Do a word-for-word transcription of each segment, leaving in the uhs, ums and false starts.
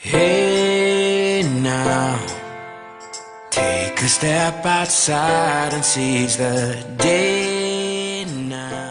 Hey now, take a step outside and seize the day now.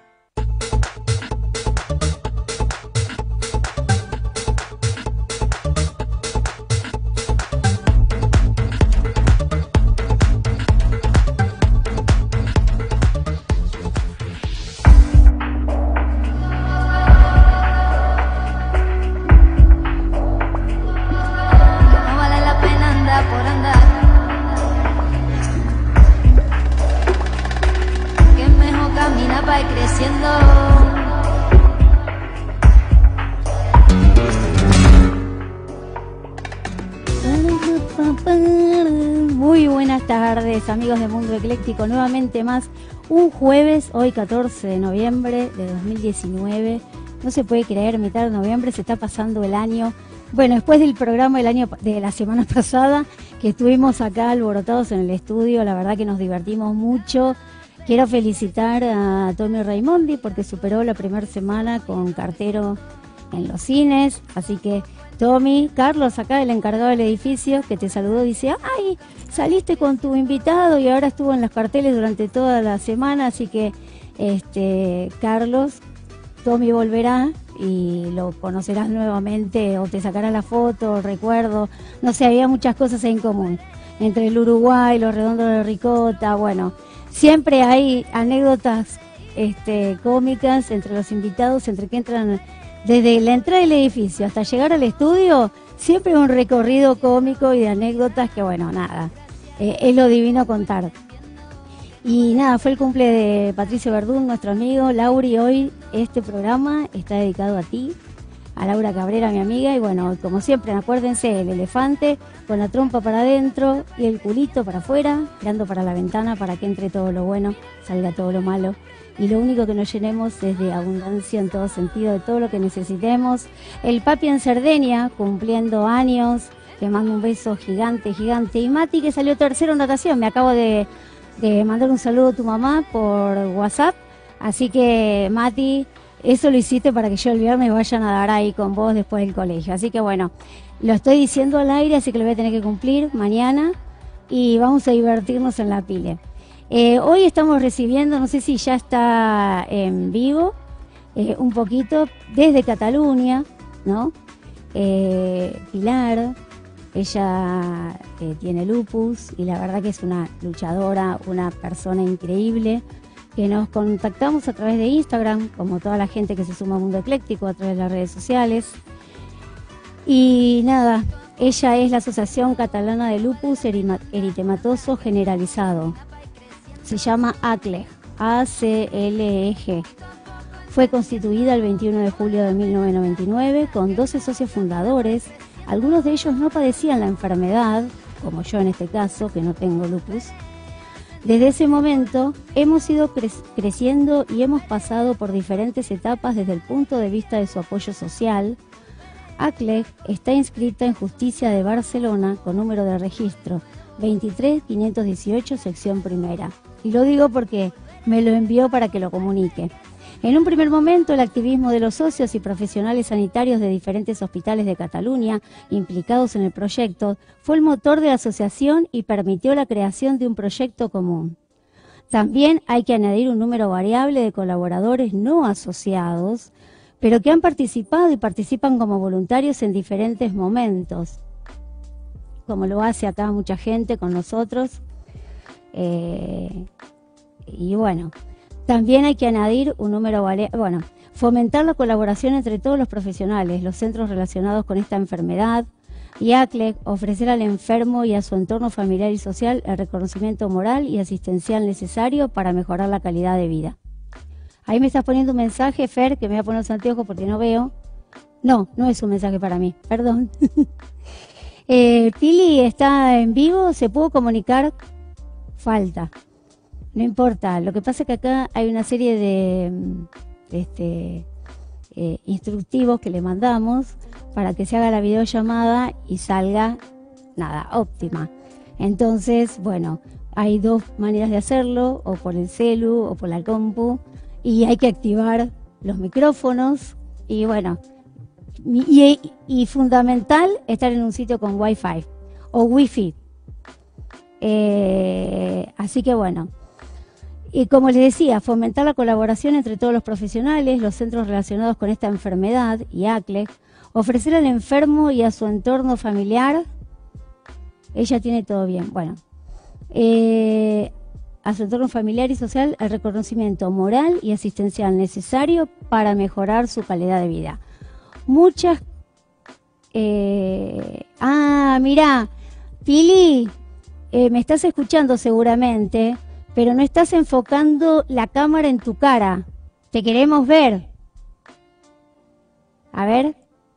Muy buenas tardes, amigos de Mundo Ecléctico, nuevamente más un jueves, hoy catorce de noviembre de dos mil diecinueve. No se puede creer, mitad de noviembre, se está pasando el año. Bueno, después del programa del año de la semana pasada, que estuvimos acá alborotados en el estudio, la verdad que nos divertimos mucho. Quiero felicitar a Tommy Raimondi porque superó la primera semana con Cartero en los cines, así que Tommy, Carlos, acá el encargado del edificio, que te saludó, dice, ay, saliste con tu invitado y ahora estuvo en los carteles durante toda la semana, así que, este, Carlos, Tommy volverá y lo conocerás nuevamente o te sacará la foto, el recuerdo, no sé, había muchas cosas en común, entre el Uruguay, los redondos de ricota, bueno, siempre hay anécdotas este, cómicas entre los invitados, entre que entran... Desde la entrada del edificio hasta llegar al estudio, siempre un recorrido cómico y de anécdotas que, bueno, nada, eh, es lo divino contar. Y nada, fue el cumple de Patricio Verdún, nuestro amigo. Lauri, hoy este programa está dedicado a ti, a Laura Cabrera, mi amiga. Y bueno, como siempre, acuérdense, el elefante con la trompa para adentro y el culito para afuera, mirando para la ventana para que entre todo lo bueno, salga todo lo malo. Y lo único que nos llenemos es de abundancia en todo sentido, de todo lo que necesitemos. El papi en Cerdeña, cumpliendo años, te mando un beso gigante, gigante. Y Mati, que salió tercero en natación, me acabo de, de mandar un saludo a tu mamá por WhatsApp. Así que, Mati, eso lo hiciste para que yo el viernes vaya a nadar ahí con vos después del colegio. Así que bueno, lo estoy diciendo al aire, así que lo voy a tener que cumplir mañana. Y vamos a divertirnos en la pile. Eh, hoy estamos recibiendo, no sé si ya está en vivo, eh, un poquito desde Cataluña, ¿no? Eh, Pilar, ella eh, tiene lupus y la verdad que es una luchadora, una persona increíble, que nos contactamos a través de Instagram, como toda la gente que se suma a Mundo Ecléctico, a través de las redes sociales. Y nada, ella es la Asociación Catalana de Lupus Eritematoso Generalizado. Se llama A C L E G, A C L E G. Fue constituida el veintiuno de julio de mil novecientos noventa y nueve con doce socios fundadores. Algunos de ellos no padecían la enfermedad, como yo en este caso, que no tengo lupus. Desde ese momento hemos ido cre- creciendo y hemos pasado por diferentes etapas desde el punto de vista de su apoyo social. A C L E G está inscrita en Justicia de Barcelona con número de registro veintitrés mil quinientos dieciocho, sección primera. Y lo digo porque me lo envió para que lo comunique. En un primer momento, el activismo de los socios y profesionales sanitarios de diferentes hospitales de Cataluña implicados en el proyecto fue el motor de la asociación y permitió la creación de un proyecto común. También hay que añadir un número variable de colaboradores no asociados, pero que han participado y participan como voluntarios en diferentes momentos, como lo hace acá mucha gente con nosotros. Eh, y bueno, también hay que añadir un número variable, bueno, fomentar la colaboración entre todos los profesionales, los centros relacionados con esta enfermedad, y A C L E G ofrecer al enfermo y a su entorno familiar y social el reconocimiento moral y asistencial necesario para mejorar la calidad de vida. Ahí me estás poniendo un mensaje, Fer, que me voy a poner los anteojos porque no veo. No, no es un mensaje para mí, perdón. eh, Pili está en vivo, ¿se pudo comunicar? Falta. No importa, lo que pasa es que acá hay una serie de, de este, eh, instructivos que le mandamos para que se haga la videollamada y salga, nada, óptima. Entonces, bueno, hay dos maneras de hacerlo, o por el celu o por la compu, y hay que activar los micrófonos y bueno, y, y fundamental estar en un sitio con Wi-Fi o Wi-Fi. Eh, así que bueno, y como les decía, fomentar la colaboración entre todos los profesionales, los centros relacionados con esta enfermedad y A C L E C, ofrecer al enfermo y a su entorno familiar, ella tiene todo bien, bueno, eh, a su entorno familiar y social el reconocimiento moral y asistencial necesario para mejorar su calidad de vida. Muchas... Eh, ah, mirá, Pili, eh, me estás escuchando seguramente, pero no estás enfocando la cámara en tu cara. Te queremos ver. A ver.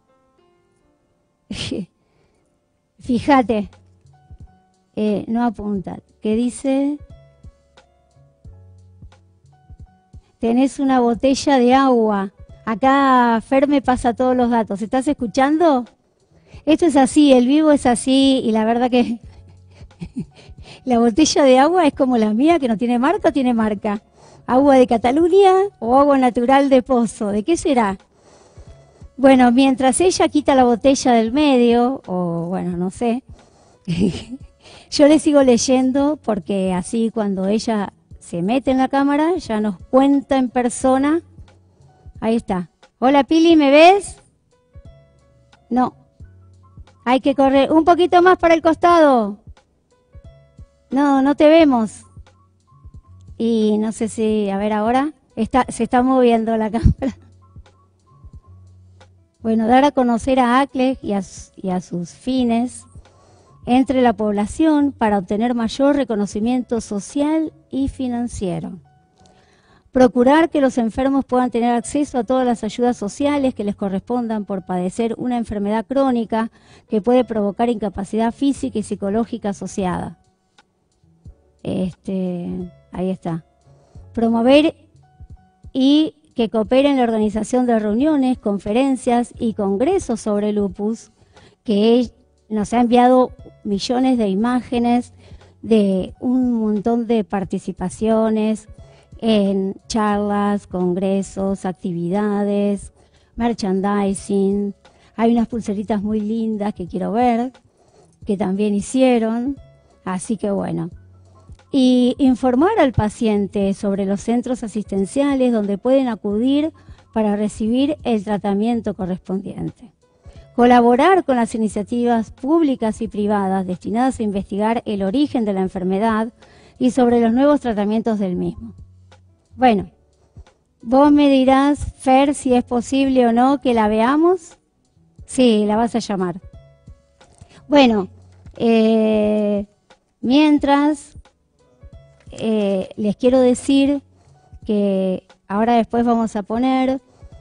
Fíjate. Eh, no apunta. ¿Qué dice? Tenés una botella de agua. Acá Fer me pasa todos los datos. ¿Estás escuchando? Esto es así, el vivo es así, y la verdad que la botella de agua es como la mía, que no tiene marca, tiene marca. ¿Agua de Cataluña o agua natural de pozo? ¿De qué será? Bueno, mientras ella quita la botella del medio, o bueno, no sé, yo le sigo leyendo porque así cuando ella se mete en la cámara ya nos cuenta en persona. Ahí está. Hola Pili, ¿me ves? No. Hay que correr un poquito más para el costado. No, no te vemos. Y no sé si, a ver ahora, está, se está moviendo la cámara. Bueno, dar a conocer a A C L E C y a, y a sus fines entre la población para obtener mayor reconocimiento social y financiero. Procurar que los enfermos puedan tener acceso a todas las ayudas sociales que les correspondan por padecer una enfermedad crónica que puede provocar incapacidad física y psicológica asociada. Este, ahí está. Promover y que coopere en la organización de reuniones, conferencias y congresos sobre lupus, que nos ha enviado millones de imágenes de un montón de participaciones en charlas, congresos, actividades, merchandising. Hay unas pulseritas muy lindas que quiero ver, que también hicieron, así que bueno. Y informar al paciente sobre los centros asistenciales donde pueden acudir para recibir el tratamiento correspondiente. Colaborar con las iniciativas públicas y privadas destinadas a investigar el origen de la enfermedad y sobre los nuevos tratamientos del mismo. Bueno, vos me dirás, Fer, si es posible o no que la veamos. Sí, la vas a llamar. Bueno, eh, mientras eh, les quiero decir que ahora después vamos a poner...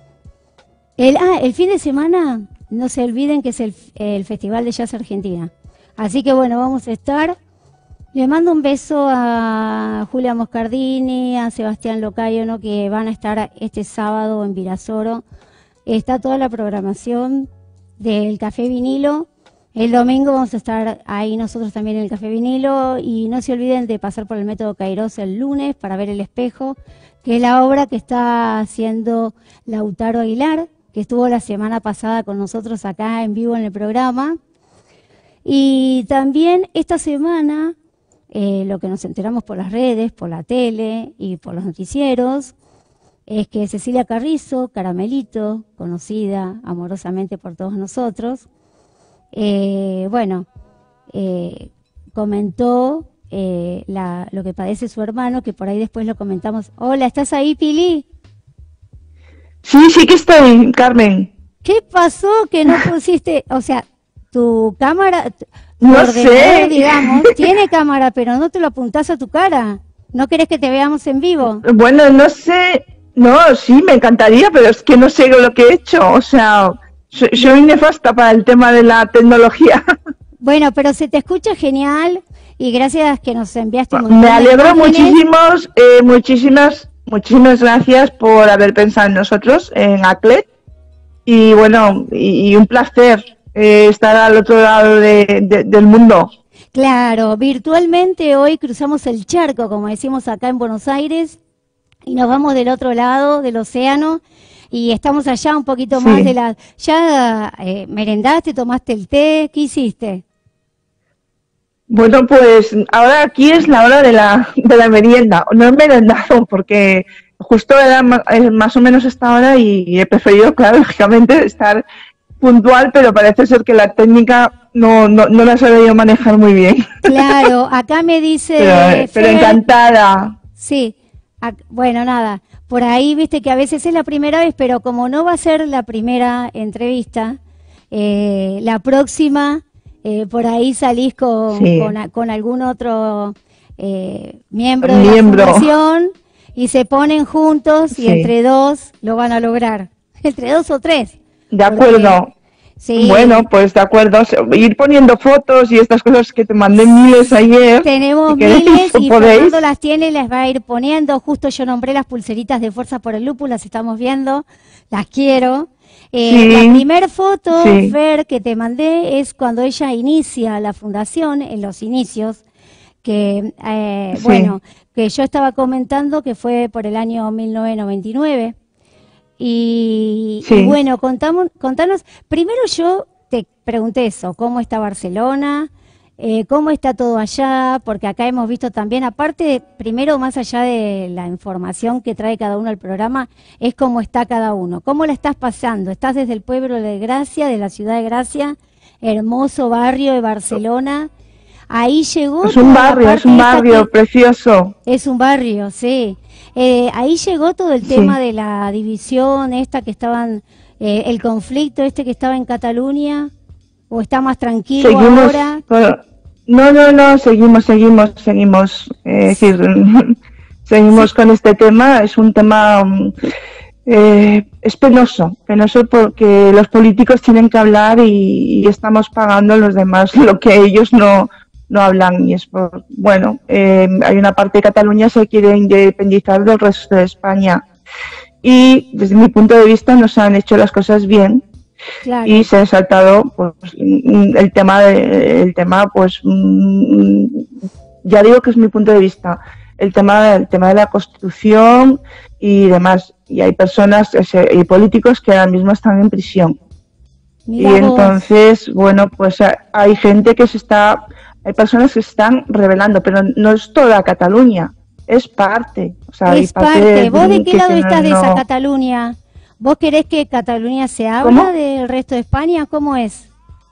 El, ah, el fin de semana, no se olviden que es el, el Festival de Jazz Argentina. Así que bueno, vamos a estar... Le mando un beso a Julia Moscardini, a Sebastián Locayo, ¿no?, que van a estar este sábado en Virasoro. Está toda la programación del Café Vinilo. El domingo vamos a estar ahí nosotros también en el Café Vinilo. Y no se olviden de pasar por el Método Kairos el lunes para ver El Espejo, que es la obra que está haciendo Lautaro Aguilar, que estuvo la semana pasada con nosotros acá en vivo en el programa. Y también esta semana... Eh, lo que nos enteramos por las redes, por la tele y por los noticieros, es que Cecilia Carrizo, Caramelito, conocida amorosamente por todos nosotros, eh, bueno, eh, comentó eh, la, lo que padece su hermano, que por ahí después lo comentamos. Hola, ¿estás ahí, Pili? Sí, sí que estoy, Carmen. ¿Qué pasó que no pusiste, o sea, tu cámara... No sé, digamos, tiene cámara, pero no te lo apuntás a tu cara. ¿No querés que te veamos en vivo? Bueno, no sé, no, sí, me encantaría, pero es que no sé lo que he hecho, o sea, soy, soy nefasta para el tema de la tecnología. Bueno, pero se te escucha genial y gracias que nos enviaste un montón Me alegro muchísimos, eh, muchísimas, muchísimas gracias por haber pensado en nosotros, en A C L E C, y bueno, y, y un placer. Eh, estar al otro lado de, de, del mundo. Claro, virtualmente hoy cruzamos el charco, como decimos acá en Buenos Aires, y nos vamos del otro lado del océano. y estamos allá un poquito Sí. más de la... ¿Ya eh, merendaste, tomaste el té? ¿Qué hiciste? Bueno, pues ahora aquí es la hora de la, de la merienda. No he merendado porque justo era ma- eh, más o menos esta hora y, y he preferido, claro, lógicamente, estar puntual, pero parece ser que la técnica no, no, no la he sabido manejar muy bien. Claro, acá me dice... Pero, pero Fer- encantada. Sí, ac- bueno, nada, por ahí viste que a veces es la primera vez, pero como no va a ser la primera entrevista, eh, la próxima, eh, por ahí salís con, Sí. con, a- con algún otro eh, miembro de Miembro. la fundación y se ponen juntos y Sí. entre dos lo van a lograr, entre dos o tres. De Porque- acuerdo. Sí. Bueno, pues de acuerdo. Ir poniendo fotos y estas cosas que te mandé miles ayer. Tenemos si queréis, miles y podéis. Fernando las tiene y las va a ir poniendo. Justo yo nombré las pulseritas de Fuerza por el Lupus, las estamos viendo, las quiero. Eh, Sí, la primer foto, sí. Fer, que te mandé es cuando ella inicia la fundación, en los inicios, que, eh, Sí. bueno, que yo estaba comentando que fue por el año mil novecientos noventa y nueve. Y, Sí. y bueno, contamos, contanos, primero yo te pregunté eso, ¿cómo está Barcelona? Eh, ¿Cómo está todo allá? Porque acá hemos visto también, aparte, primero más allá de la información que trae cada uno al programa, es cómo está cada uno. ¿Cómo la estás pasando? Estás desde el pueblo de Gracia, de la ciudad de Gracia, hermoso barrio de Barcelona. Ahí llegó... Es un toda la barrio, es parte un esta barrio que- precioso. es un barrio, sí. Eh, ahí llegó todo el Sí. tema de la división, esta que estaban, eh, el conflicto este que estaba en Cataluña, o está más tranquilo Seguimos. ahora. con- No, no, no, seguimos, seguimos, seguimos. eh, Es decir, seguimos con este tema. Es un tema. mm, eh, es penoso, penoso porque los políticos tienen que hablar y, y estamos pagando a los demás lo que ellos no, no hablan. Y es por, bueno, eh, hay una parte de Cataluña que se quiere independizar del resto de España. Y desde mi punto de vista no se han hecho las cosas bien. Claro. Y se ha saltado pues mm, el tema de, el tema pues mm, ya digo que es mi punto de vista, el tema el tema de la Constitución y demás, y hay personas ese, y políticos que ahora mismo están en prisión. Mira Y vos. entonces, bueno, pues ha- hay gente que se está, hay personas que se están rebelando, pero no es toda Cataluña, es parte, o sea, hay Es parte. de- ¿Vos de que- qué lado que no- estás de esa no- Cataluña? ¿Vos querés que Cataluña se habla ¿Cómo? del resto de España? ¿Cómo es?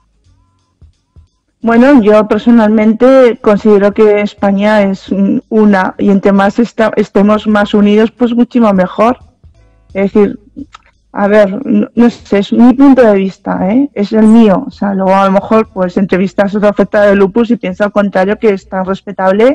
Bueno, yo personalmente considero que España es mm, una y entre más esta- estemos más unidos, pues muchísimo mejor. Es decir, a ver, no, no sé, es mi punto de vista, ¿eh? Es el mío. O sea, luego a lo mejor pues entrevistas a otra afectada de lupus y piensa al contrario que es tan respetable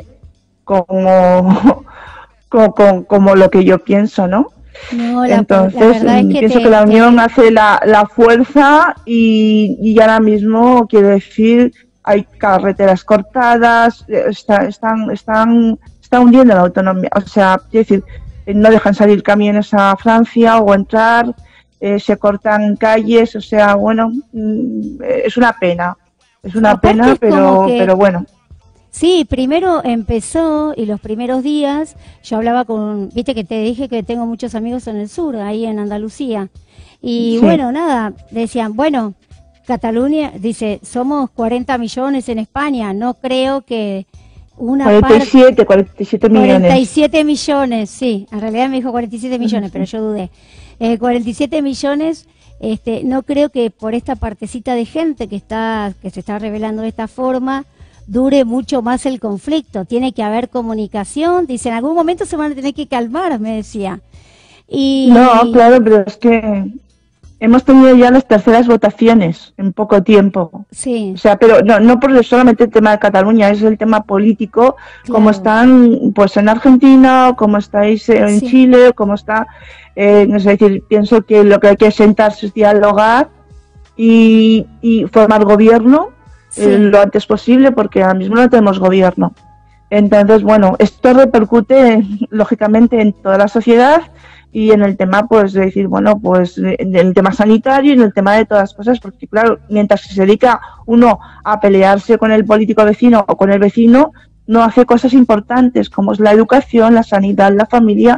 como, como, como, como lo que yo pienso, ¿no? No, la, Entonces, la verdad es mm, que pienso te- que la te- unión hace la, la fuerza y, y ahora mismo, quiero decir, hay carreteras cortadas, eh, está, están, están, está hundiendo la autonomía. O sea, quiero decir, eh, no dejan salir camiones a Francia o entrar, eh, se cortan calles, o sea, bueno, mm, eh, es una pena. Es una Aparte pena, es como pero, que- pero bueno. Sí, primero empezó y los primeros días yo hablaba con, viste que te dije que tengo muchos amigos en el sur, ahí en Andalucía. Y Sí. bueno, nada, decían, bueno, Cataluña, dice, somos cuarenta millones en España, no creo que una cuarenta y parte... siete, cuarenta y siete millones. cuarenta y siete millones, sí, en realidad me dijo cuarenta y siete millones, pero yo dudé. Eh, cuarenta y siete millones, este, no creo que por esta partecita de gente que está, que se está revelando de esta forma, dure mucho más el conflicto. Tiene que haber comunicación, dice, en algún momento se van a tener que calmar, me decía. Y No, claro, pero es que hemos tenido ya las terceras votaciones en poco tiempo. sí, O sea, pero no, no por solamente el tema de Cataluña, es el tema político, como Claro. están pues en Argentina, o como estáis en Sí. Chile, o como está, eh, es decir, pienso que lo que hay que sentarse es dialogar y, y formar gobierno sí. eh, lo antes posible, porque ahora mismo no tenemos gobierno. Entonces, bueno, esto repercute lógicamente en toda la sociedad y en el tema, pues, de decir, bueno, pues, en el tema sanitario y en el tema de todas las cosas, porque, claro, mientras se dedica uno a pelearse con el político vecino o con el vecino, no hace cosas importantes como es la educación, la sanidad, la familia,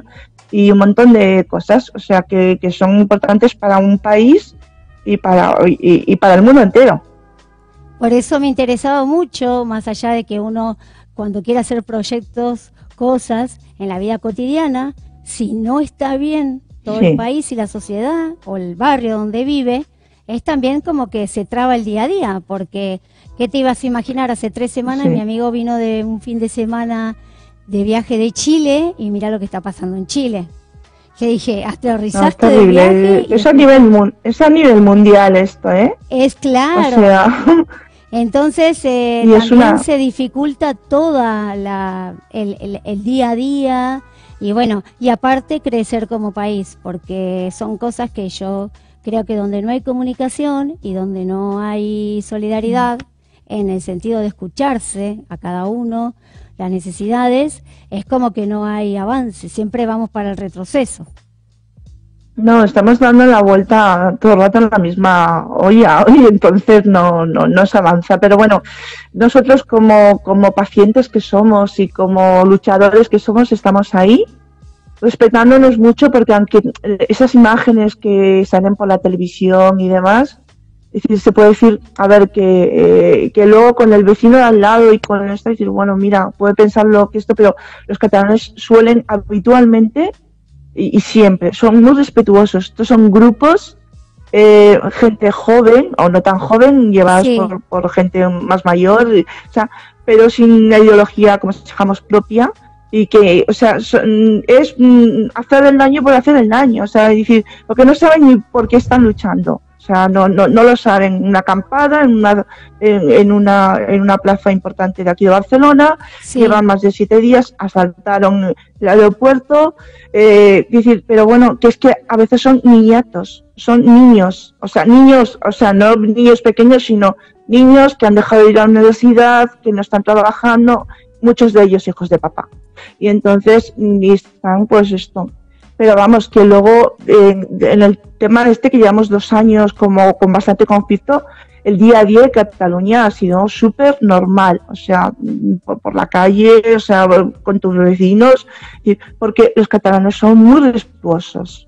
y un montón de cosas, o sea, que, que son importantes para un país y para, y, y para el mundo entero. Por eso me interesaba mucho, más allá de que uno cuando quiere hacer proyectos, cosas en la vida cotidiana, si no está bien todo sí. el país y la sociedad o el barrio donde vive, es también como que se traba el día a día, porque ¿qué te ibas a imaginar? Hace tres semanas sí. mi amigo vino de un fin de semana de viaje de Chile y mira lo que está pasando en Chile. Que dije, aterrizaste no, de viaje. Es a, nivel, es a nivel mundial esto, ¿eh? Es claro. O sea... Entonces eh, también una... se dificulta toda la el, el, el día a día y bueno, y aparte crecer como país, porque son cosas que yo creo que donde no hay comunicación y donde no hay solidaridad en el sentido de escucharse a cada uno las necesidades, es como que no hay avance, siempre vamos para el retroceso. No, estamos dando la vuelta todo el rato en la misma olla y entonces no, no, no se avanza. Pero bueno, nosotros como, como pacientes que somos y como luchadores que somos, estamos ahí, respetándonos mucho, porque aunque esas imágenes que salen por la televisión y demás, es decir, se puede decir, a ver, que, eh, que luego con el vecino de al lado y con esto, decir, bueno, mira, puede pensarlo que esto, pero los catalanes suelen habitualmente y, y siempre son muy respetuosos. Estos son grupos, eh, gente joven o no tan joven, llevados sí. por, por gente más mayor, o sea, pero sin la ideología, como digamos, propia. Y que, o sea, son, es mm, hacer el daño por hacer el daño, o sea, es decir, porque no saben ni por qué están luchando, o sea, no no no lo saben. Una acampada en una en, en una en una plaza importante de aquí de Barcelona, sí. llevan más de siete días, asaltaron el aeropuerto, eh, es decir, pero bueno, que es que a veces son niñatos, son niños, o sea, niños, o sea, no niños pequeños, sino niños que han dejado de ir a la universidad, que no están trabajando, muchos de ellos hijos de papá. Y entonces y están pues esto. Pero vamos, que luego eh, en el tema este que llevamos dos años como con bastante conflicto, el día a día de Cataluña ha sido súper normal, o sea, por, por la calle, o sea, con tus vecinos, y, porque los catalanes son muy respetuosos.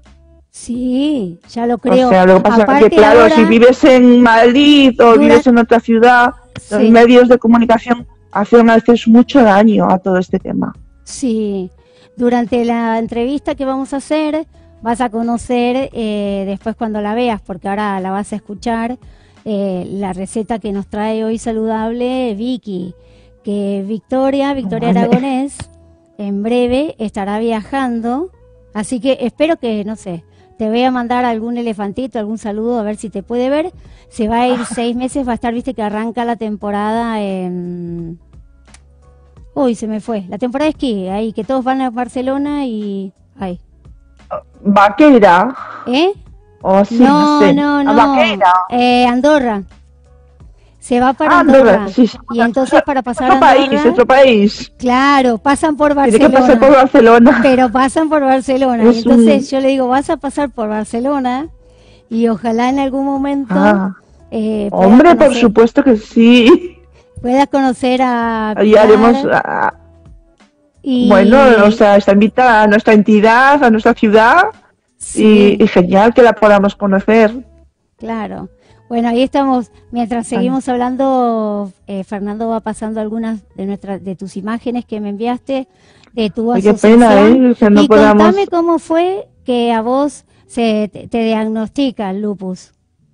Sí, ya lo creo. O sea, lo que pasa es que, claro, ahora, si vives en Madrid o dura... vives en otra ciudad, sí. los medios de comunicación hacen a veces mucho daño a todo este tema. Sí, durante la entrevista que vamos a hacer vas a conocer, eh, después cuando la veas, porque ahora la vas a escuchar, eh, la receta que nos trae hoy saludable Vicky, que Victoria, Victoria vale. Aragonés, en breve estará viajando, así que espero que, no sé, te voy a mandar algún elefantito, algún saludo, a ver si te puede ver. Se va a ir seis meses, va a estar, viste que arranca la temporada en... Uy, se me fue. La temporada de esquí, ahí, que todos van a Barcelona y... Ahí. ¿Vaquera? ¿Eh? Oh, sí, no, no, sé. no, no. ¿Vaquera? Eh, Andorra. Se va para ah, Andorra. Andorra sí, sí. Y entonces para pasar otro a Andorra... país, otro país. Claro, pasan por Barcelona. Tiene que pasar por Barcelona. Pero pasan por Barcelona. Es y entonces un... yo le digo, vas a pasar por Barcelona y ojalá en algún momento... Ah. Eh, Hombre, conocer, por supuesto que sí. Puedas conocer a... Y haremos... A... Y... Bueno, o sea, está invitada a nuestra entidad, a nuestra ciudad, sí. y, y genial que la podamos conocer. Claro. Bueno, ahí estamos, mientras seguimos hablando, eh, Fernando va pasando algunas de nuestras, de tus imágenes que me enviaste, de tu Ay, asociación. Qué pena, ¿eh? Que no y podamos... contame cómo fue que a vos se te, te diagnostica el lupus.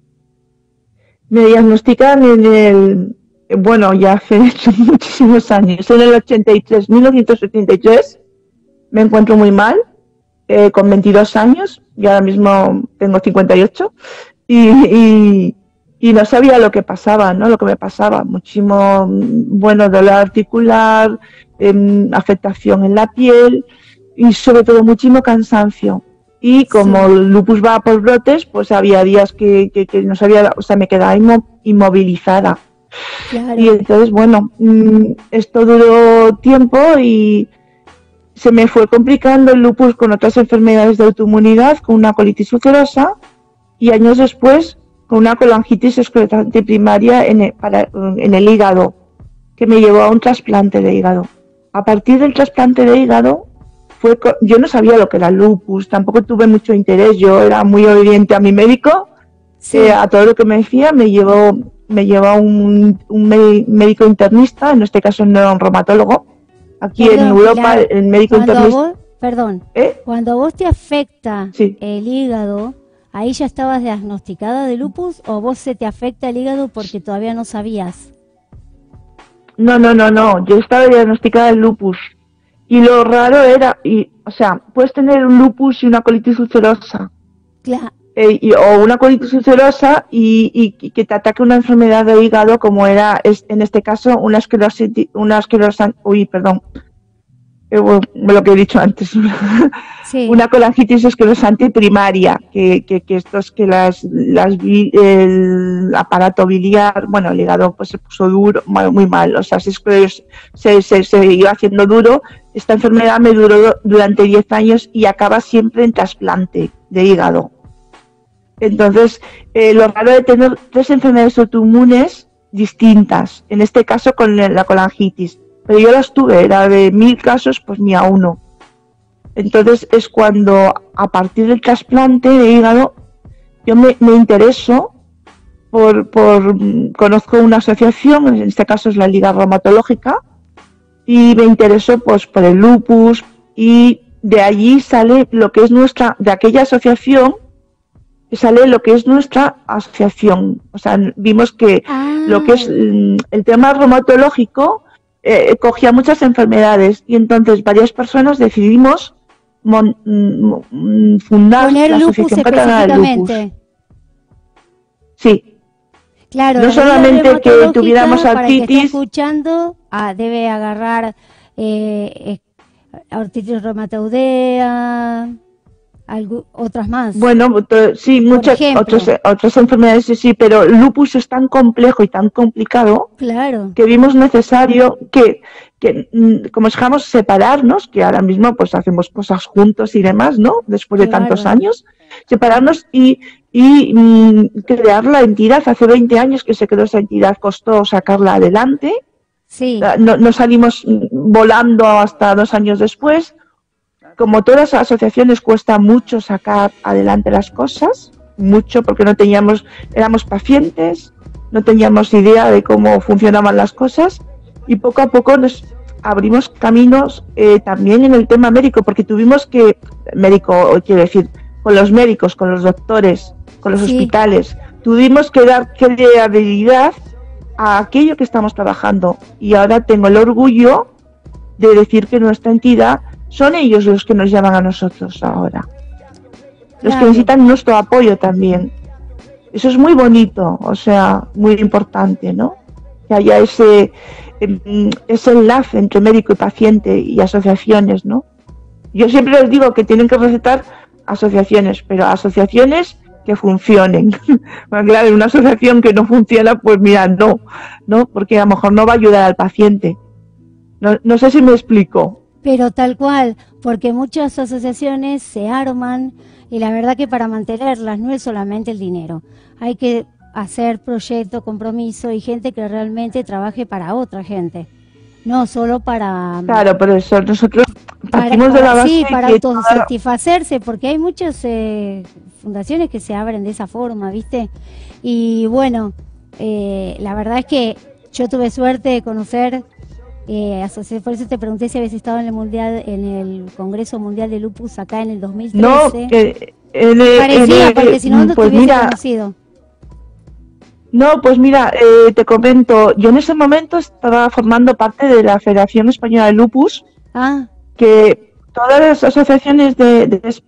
Me diagnostican en el... Bueno, ya hace muchísimos años, en el ochenta y tres, mil novecientos setenta y tres, me encuentro muy mal, eh, con veintidós años, y ahora mismo tengo cincuenta y ocho, y, y, y no sabía lo que pasaba, ¿no? Lo que me pasaba, muchísimo, bueno, dolor articular, eh, afectación en la piel, y sobre todo muchísimo cansancio. Y como sí. el lupus va por brotes, pues había días que, que, que no sabía, o sea, me quedaba inmovilizada. Claro. Y entonces, bueno, esto duró tiempo y se me fue complicando el lupus con otras enfermedades de autoinmunidad, con una colitis ulcerosa y años después con una colangitis esclerosante primaria en el, para, en el hígado, que me llevó a un trasplante de hígado. A partir del trasplante de hígado fue, yo no sabía lo que era lupus, tampoco tuve mucho interés, yo era muy obediente a mi médico, sí. eh, a todo lo que me decía, me llevó, me llevó a un, un médico internista, en este caso no era un reumatólogo, aquí perdón, en Europa claro. el médico cuando internista... Vos, perdón, ¿Eh? cuando a vos te afecta sí. el hígado, ¿ahí ya estabas diagnosticada de lupus o vos se te afecta el hígado porque todavía no sabías? No, no, no, no, yo estaba diagnosticada de lupus. Y lo raro era, y, o sea, puedes tener un lupus y una colitis ulcerosa. Claro. Eh, y, o una colitis ulcerosa y, y, y que te ataque una enfermedad de hígado como era, es, en este caso, una esclerosis, una esclerosis, uy, perdón, eh, lo que he dicho antes, sí. una colangitis esclerosante primaria, que, que, que esto es que las, las, el aparato biliar, bueno, el hígado pues se puso duro, muy mal, o sea, se, se, se, se iba haciendo duro. Esta enfermedad me duró durante diez años y acaba siempre en trasplante de hígado. Entonces, eh, lo raro de tener tres enfermedades autoinmunes distintas, en este caso con la colangitis, pero yo las tuve, era de mil casos, pues ni a uno. Entonces es cuando, a partir del trasplante de hígado, yo me, me intereso por, por, conozco una asociación, en este caso es la Liga Reumatológica, y me interesó pues por el lupus, y de allí sale lo que es nuestra, de aquella asociación, sale lo que es nuestra asociación. O sea, vimos que ah. lo que es el tema reumatológico eh, cogía muchas enfermedades, y entonces varias personas decidimos mon, m, fundar Poner la lupus Asociación Catalana de Lupus. Sí. Claro, no solamente que tuviéramos para artritis. El que está escuchando, ah, debe agarrar eh, artritis reumatoidea, algo, otras más. Bueno, sí, muchas otras, otras enfermedades, sí, sí, pero el lupus es tan complejo y tan complicado, claro, que vimos necesario que, que como dejamos separarnos, que ahora mismo pues hacemos cosas juntos y demás, ¿no? Después de claro. tantos años, separarnos y, y mm, crear la entidad. Hace veinte años que se creó esa entidad, costó sacarla adelante, sí. no, no salimos volando hasta dos años después. Como todas las asociaciones, cuesta mucho sacar adelante las cosas, mucho, porque no teníamos, éramos pacientes, no teníamos idea de cómo funcionaban las cosas, y poco a poco nos abrimos caminos eh, también en el tema médico, porque tuvimos que, médico, quiero decir, con los médicos, con los doctores, con los sí. hospitales, tuvimos que dar credibilidad a aquello que estamos trabajando, y ahora tengo el orgullo de decir que nuestra entidad son ellos los que nos llaman a nosotros ahora, los claro. que necesitan nuestro apoyo también. Eso es muy bonito, o sea, muy importante, ¿no? Que haya ese, ese enlace entre médico y paciente y asociaciones, ¿no? Yo siempre les digo que tienen que recetar asociaciones, pero asociaciones que funcionen. Bueno, claro, una asociación que no funciona, pues mira, no, ¿no? Porque a lo mejor no va a ayudar al paciente. No, no sé si me explico. Pero tal cual, porque muchas asociaciones se arman y la verdad que para mantenerlas no es solamente el dinero, hay que hacer proyecto, compromiso y gente que realmente trabaje para otra gente, no solo para... Claro, por eso nosotros partimos para, de la base sí, para que autosatisfacerse, porque hay muchas eh, fundaciones que se abren de esa forma, ¿viste? Y bueno, eh, la verdad es que yo tuve suerte de conocer... Eh, por eso te pregunté si habías estado en el mundial, en el Congreso Mundial de Lupus acá en el dos mil trece. No, que en el, parecía, en el, porque si no, no pues te hubiese mira, conocido. No, pues mira, eh, te comento, yo en ese momento estaba formando parte de la Federación Española de Lupus, ah. que todas las asociaciones de, de, de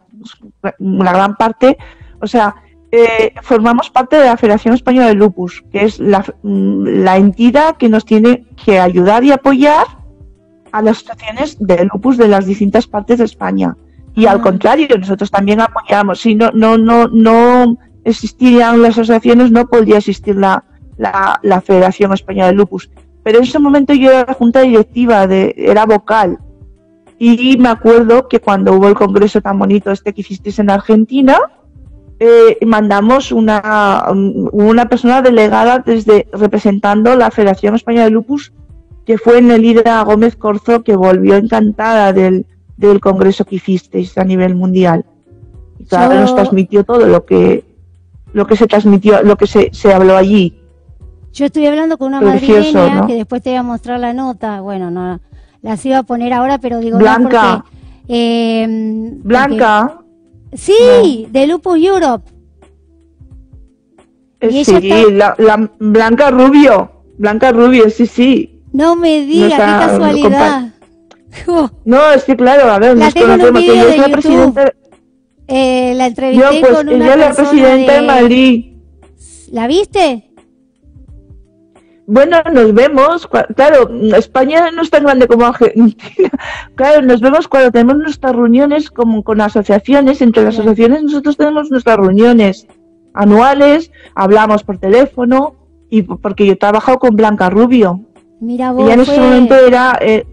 la gran parte, o sea, Eh, formamos parte de la Federación Española de Lupus, que es la, la entidad que nos tiene que ayudar y apoyar a las asociaciones de lupus de las distintas partes de España. Y ah. al contrario, nosotros también apoyamos. Si no, no, no, no existirían las asociaciones, no podría existir la, la, la Federación Española de Lupus. Pero en ese momento yo era la junta directiva, de, era vocal. Y me acuerdo que cuando hubo el congreso tan bonito este que hicisteis en Argentina, Eh, mandamos una, una persona delegada desde representando la Federación Española de Lupus, que fue Nelida Gómez Corzo, que volvió encantada del, del congreso que hicisteis a nivel mundial. Y claro, Yo- nos transmitió todo lo que lo que se transmitió, lo que se, se habló allí. Yo estuve hablando con una Precioso, madrileña ¿no? que después te voy a mostrar la nota. Bueno, no las iba a poner ahora, pero digo no Blanca. porque, eh, Blanca, porque- sí, de Lupus Europe. eh, y ella sí, está- la, la Blanca Rubio, Blanca Rubio, sí, sí. No me diga, Nos ha- qué casualidad. Oh, No, es que claro, a ver, La nos tengo en un conocemos, que vídeo ella es de la YouTube. presidenta, eh, la yo entrevisté pues, con una ella es la persona presidenta de Madrid. ¿La viste? Bueno, nos vemos, cua- claro, España no es tan grande como Argentina, claro, nos vemos cuando tenemos nuestras reuniones como con asociaciones, entre las Claro. asociaciones nosotros tenemos nuestras reuniones anuales, hablamos por teléfono, y p- porque yo he trabajado con Blanca Rubio, Mira vos, ella en ese fue- momento era, eh,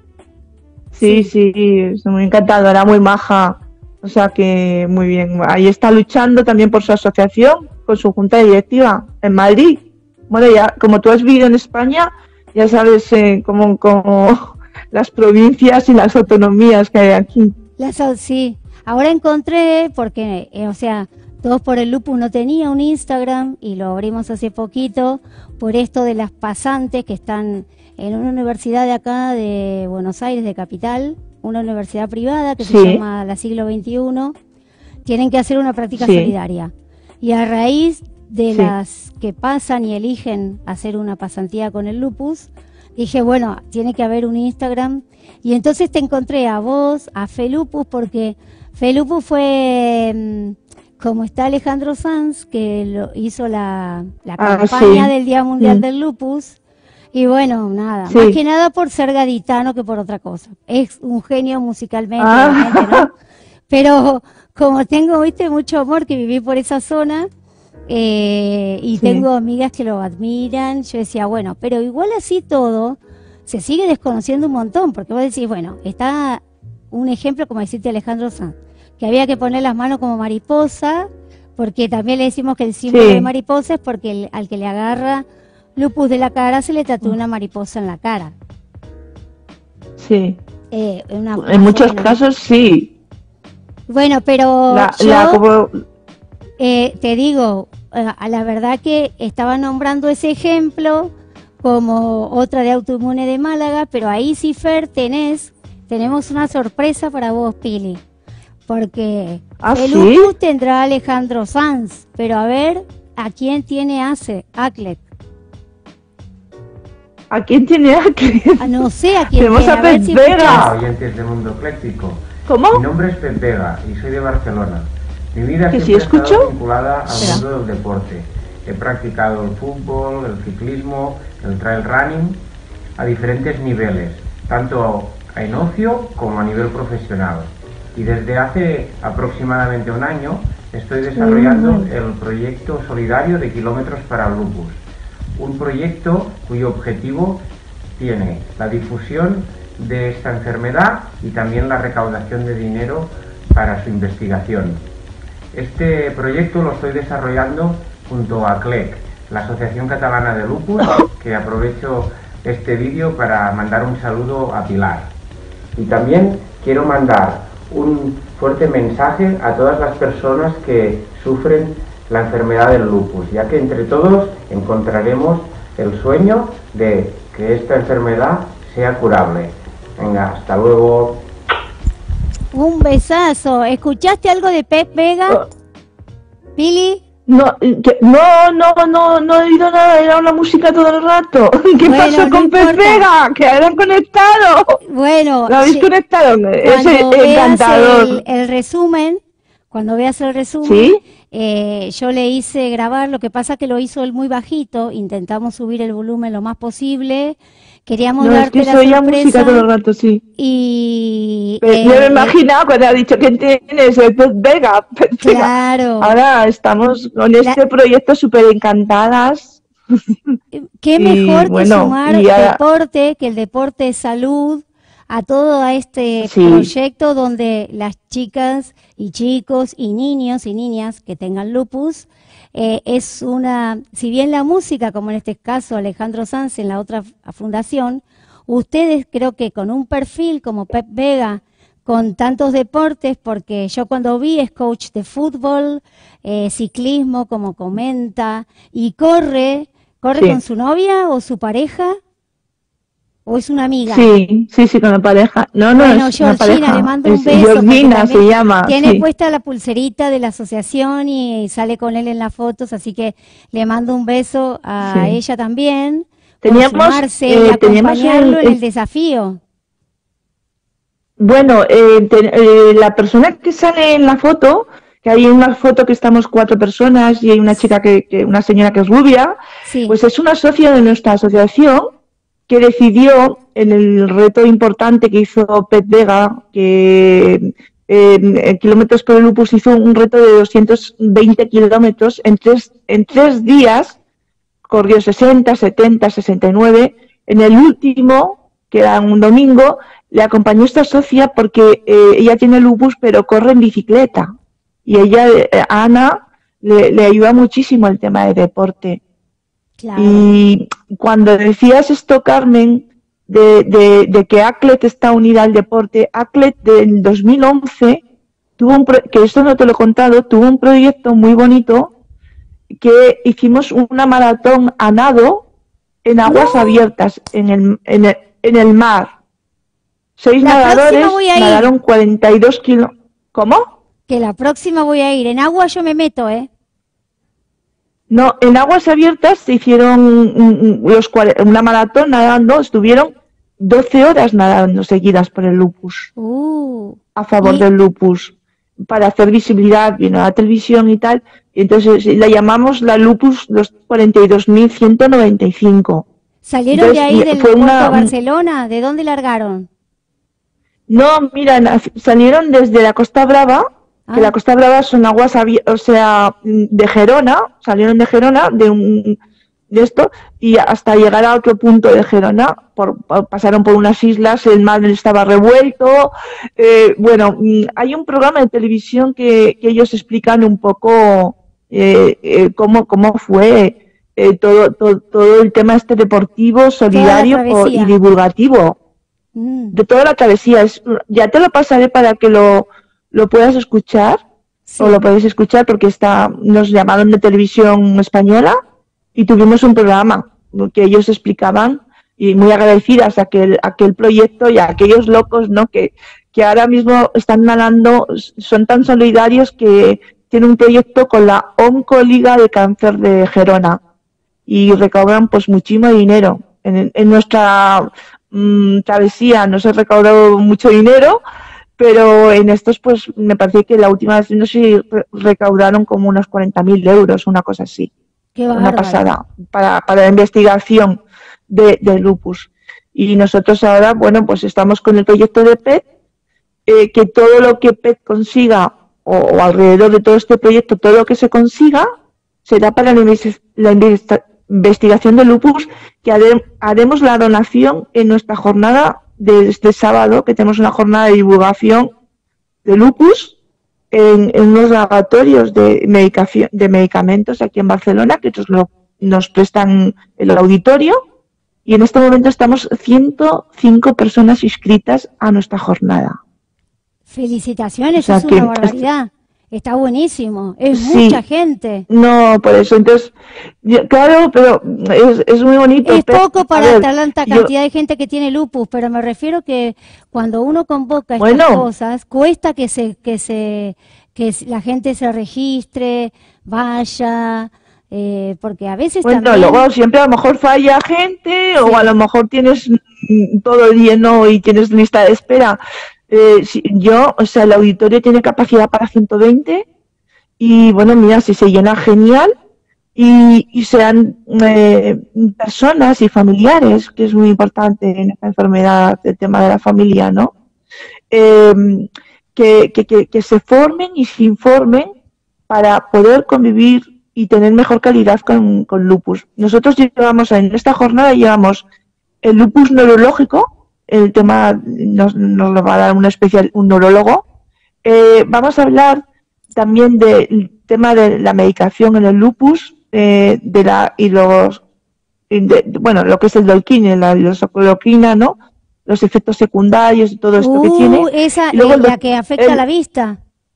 sí, Sí. sí, es muy encantadora, muy maja, o sea que muy bien, ahí está luchando también por su asociación, con su junta directiva en Madrid. Bueno, ya como tú has vivido en España, ya sabes eh, cómo, cómo las provincias y las autonomías que hay aquí. La sal- sí. Ahora encontré, porque, eh, o sea, Todos por el Lupus no tenía un Instagram y lo abrimos hace poquito por esto de las pasantes que están en una universidad de acá de Buenos Aires, de Capital, una universidad privada que Sí. se llama la Siglo veintiuno, tienen que hacer una práctica Sí. solidaria. Y a raíz de Sí. las que pasan y eligen hacer una pasantía con el lupus, dije, bueno, tiene que haber un Instagram. Y entonces te encontré a vos, a Felupus, porque Felupus fue, mm, como está Alejandro Sanz, que lo hizo la, la Ah, campaña sí. del Día Mundial Mm. del Lupus. Y bueno, nada, Sí. más que nada por ser gaditano que por otra cosa. Es un genio musicalmente, Ah. obviamente, ¿no? Pero como tengo, viste, mucho amor que viví por esa zona, eh, y Sí. tengo amigas que lo admiran, yo decía, bueno, pero igual así todo, se sigue desconociendo un montón, porque vos decís, bueno, está un ejemplo como decirte Alejandro Sanz, que había que poner las manos como mariposa, porque también le decimos que el símbolo Sí. de mariposa es porque el- al que le agarra lupus de la cara se le tatúa una mariposa en la cara. Sí. Eh, una- En muchos bueno. casos sí. Bueno, pero La, yo la- como- eh, te digo, eh, a la verdad que estaba nombrando ese ejemplo como otra de autoinmune de Málaga, pero ahí sí, Fer, tenés, tenemos una sorpresa para vos, Pili, porque ¿Ah, el sí? lupus tendrá a Alejandro Sanz, pero a ver, ¿a quién tiene ACE, Aclet? ¿A quién tiene aquí? Ah, no sé a quién Tenemos tiene, a ver Pep si Vega. escuchás. Hola, oyentes de Mundo Ecléctico. Mi ¿Cómo? nombre es Pep Vega y soy de Barcelona. Mi vida ¿Que siempre sí ha escucho? estado vinculada al Espera. mundo del deporte. He practicado el fútbol, el ciclismo, el trail running a diferentes niveles, tanto en ocio como a nivel profesional. Y desde hace aproximadamente un año estoy desarrollando Mm. el proyecto solidario de Kilómetros para el Lupus. Un proyecto cuyo objetivo tiene la difusión de esta enfermedad y también la recaudación de dinero para su investigación. Este proyecto lo estoy desarrollando junto a C L E C, la Asociación Catalana de Lupus, que aprovecho este vídeo para mandar un saludo a Pilar. Y también quiero mandar un fuerte mensaje a todas las personas que sufren la enfermedad del lupus, ya que entre todos encontraremos el sueño de que esta enfermedad sea curable. Venga, hasta luego. Un besazo. ¿Escuchaste algo de Pep Vega, Pili? No, que- no, no, no, no he oído nada, era una música todo el rato. ¿Qué Bueno, pasó no con Pep importa. Vega? Que habían conectado. Bueno, ¿Lo habéis sí, conectado? Es cuando veas encantador. el, el resumen, cuando veas el resumen, ¿Sí? eh, yo le hice grabar, lo que pasa que lo hizo él muy bajito, intentamos subir el volumen lo más posible, queríamos No, es darte que la se oía sorpresa música todo el rato, sí. y... Pero eh, yo me he eh, imaginado cuando ha dicho que tienes el Pep Vega. Pep Vega. Claro. Ahora estamos con este proyecto súper encantadas. Qué Y, mejor que bueno, sumar y ahora- deporte, que el deporte es salud, a todo a este Sí. proyecto donde las chicas y chicos y niños y niñas que tengan lupus, eh, es una, si bien la música, como en este caso Alejandro Sanz en la otra f- fundación, ustedes creo que con un perfil como Pep Vega, con tantos deportes, porque yo cuando vi es coach de fútbol, eh, ciclismo, como comenta, y corre, ¿corre Sí. con su novia o su pareja? ¿O es una amiga? Sí, sí, sí, con la pareja. No, no, Bueno, es una Georgina, pareja. le mando un Es beso. porque Georgina también se llama. Tiene Sí. puesta la pulserita de la asociación y sale con él en las fotos, así que le mando un beso a Sí. ella también. Por Teníamos, sumarse y eh, teníamos acompañarlo el- en el el- desafío. Bueno, eh, te- eh, la persona que sale en la foto, que hay una foto que estamos cuatro personas y hay una chica que, que una señora que es rubia, Sí. pues es una socia de nuestra asociación que decidió en el reto importante que hizo Pet Vega, que en, en kilómetros por el lupus hizo un reto de doscientos veinte kilómetros en tres, en tres días, corrió sesenta, setenta, sesenta y nueve. En el último, que era un domingo, le acompañó esta socia porque eh, ella tiene lupus pero corre en bicicleta. Y ella, eh, a Ana, le, le ayuda muchísimo el tema de deporte. Claro. Y cuando decías esto, Carmen, de, de, de que Aclet está unida al deporte, Aclet del dos mil once, tuvo un pro- que esto no te lo he contado, tuvo un proyecto muy bonito que hicimos una maratón a nado en aguas ¡No! abiertas, en el, en el, en el mar. Seis La próxima nadadores voy a ir. nadaron cuarenta y dos kilos. ¿Cómo? Que la próxima voy a ir. En agua yo me meto, ¿eh? No, en aguas abiertas se hicieron mm, mm, los cuare- una maratón nadando, estuvieron doce horas nadando seguidas por el lupus, Uh. a favor Y- del lupus, para hacer visibilidad, vino a la televisión y tal, y entonces la llamamos la lupus los cuarenta y dos mil ciento noventa y cinco. ¿Salieron Entonces, de ahí y- del fue puerto una- de Barcelona? ¿De dónde largaron? No, mira, na- salieron desde la Costa Brava, que Ah. la Costa Brava son aguas abiertas, o sea, de Gerona, salieron de Gerona, de un de esto, y hasta llegar a otro punto de Gerona, por, por- pasaron por unas islas, el mar estaba revuelto, eh, bueno, mm, hay un programa de televisión que, que ellos explican un poco eh, eh, cómo, cómo fue eh, todo, todo, todo el tema este deportivo, solidario por- travesía. y divulgativo Mm. de toda la travesía. Es, ya te lo pasaré para que lo, lo puedas escuchar, Sí. o lo podéis escuchar porque está, nos llamaron de televisión española y tuvimos un programa que ellos explicaban y muy agradecidas a aquel, a aquel proyecto y a aquellos locos, ¿no? Que, que ahora mismo están nadando, son tan solidarios que tienen un proyecto con la Oncoliga de Cáncer de Gerona y recaudan pues muchísimo dinero. En, en nuestra mm, travesía no se ha recaudado mucho dinero, pero en estos pues me parece que la última vez no sé si re- recaudaron como unos cuarenta mil euros, una cosa así. Qué Una bárbaro. pasada para, para la investigación de, de lupus. Y nosotros ahora, bueno, pues estamos con el proyecto de P E T, eh, que todo lo que P E T consiga, o, o alrededor de todo este proyecto, todo lo que se consiga, será para la, inves- la investa- investigación de lupus, que hare- haremos la donación en nuestra jornada de este sábado, que tenemos una jornada de divulgación de lupus, en, en unos laboratorios de, medicación, de medicamentos aquí en Barcelona, que nos, lo, nos prestan el auditorio, y en este momento estamos ciento cinco personas inscritas a nuestra jornada. Felicitaciones, O sea es que- una barbaridad. Está buenísimo. Es Sí. mucha gente. No, por eso, entonces, yo- claro, pero es, es muy bonito. Es pero, poco a para ver, tanta yo- cantidad de gente que tiene lupus, pero me refiero que cuando uno convoca estas Bueno. cosas, cuesta que se que se que s- la gente se registre, vaya, eh, porque a veces Bueno, también luego siempre a lo mejor falla gente, Sí. o a lo mejor tienes mm, todo lleno y tienes lista de espera. Eh, si- yo, o sea, el auditorio tiene capacidad para ciento veinte y bueno, mira, si se llena genial y, y sean eh, personas y familiares, que es muy importante en esta enfermedad, el tema de la familia, ¿no? Eh, que, que, que, que se formen y se informen para poder convivir y tener mejor calidad con, con lupus. Nosotros llevamos en esta jornada llevamos el lupus neurológico, el tema nos, nos lo va a dar un especial, un neurólogo. Eh, vamos a hablar también del tema de la medicación en el lupus, eh, de la y los y de- bueno, lo que es el dolquín, la hidroxicloroquina, ¿no? los efectos secundarios y todo esto uh, que tiene. Esa, y luego eh, el la doc- que afecta el- a la vista.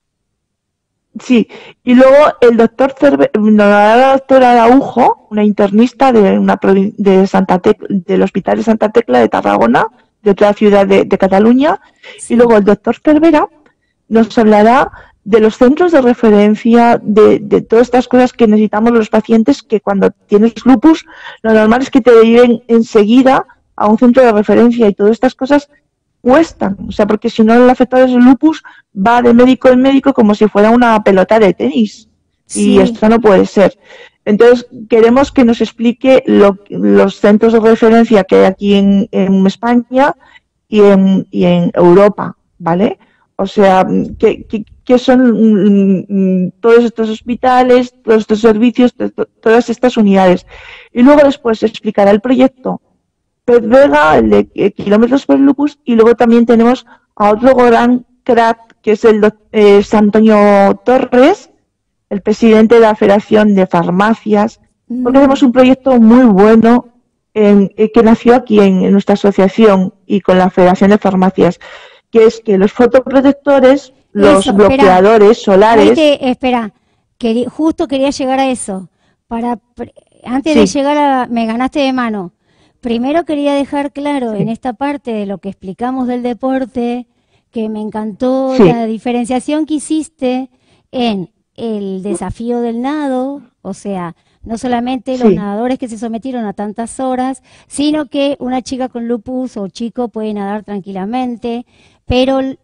Sí, y luego el doctor Cerve, la doctora Araujo, una internista de una provin- de Santa Tec- del Hospital de Santa Tecla de Tarragona, de otra ciudad de, de Cataluña, Sí. y luego el doctor Cervera nos hablará de los centros de referencia, de, de todas estas cosas que necesitamos los pacientes, que cuando tienes lupus, lo normal es que te deriven enseguida a un centro de referencia, y todas estas cosas cuestan, o sea, porque si no el afectado es el lupus, va de médico en médico como si fuera una pelota de tenis, y Sí. esto no puede ser. Entonces, queremos que nos explique lo- los centros de referencia que hay aquí en, en España y en, y en Europa, ¿vale? O sea, ¿qué, qué, qué son mm, mm, todos estos hospitales, todos estos servicios, to- to- todas estas unidades? Y luego después explicará el proyecto Pez Vega, el de eh, Kilómetros por el Lupus, y luego también tenemos a otro gran crack, que es el doc- eh, es Antonio Torres, el presidente de la Federación de Farmacias, porque Mm. hacemos un proyecto muy bueno en- eh, que nació aquí en, en nuestra asociación y con la Federación de Farmacias, que es que los fotoprotectores, los Eso, espera. bloqueadores Ahí solares, te, espera, querí- justo quería llegar a eso. Para, pr- antes de Sí. llegar a, me ganaste de mano. Primero quería dejar claro Sí. en esta parte de lo que explicamos del deporte, que me encantó Sí. la diferenciación que hiciste en el desafío del nado, o sea, no solamente los Sí. nadadores que se sometieron a tantas horas, sino que una chica con lupus o chico puede nadar tranquilamente, pero el-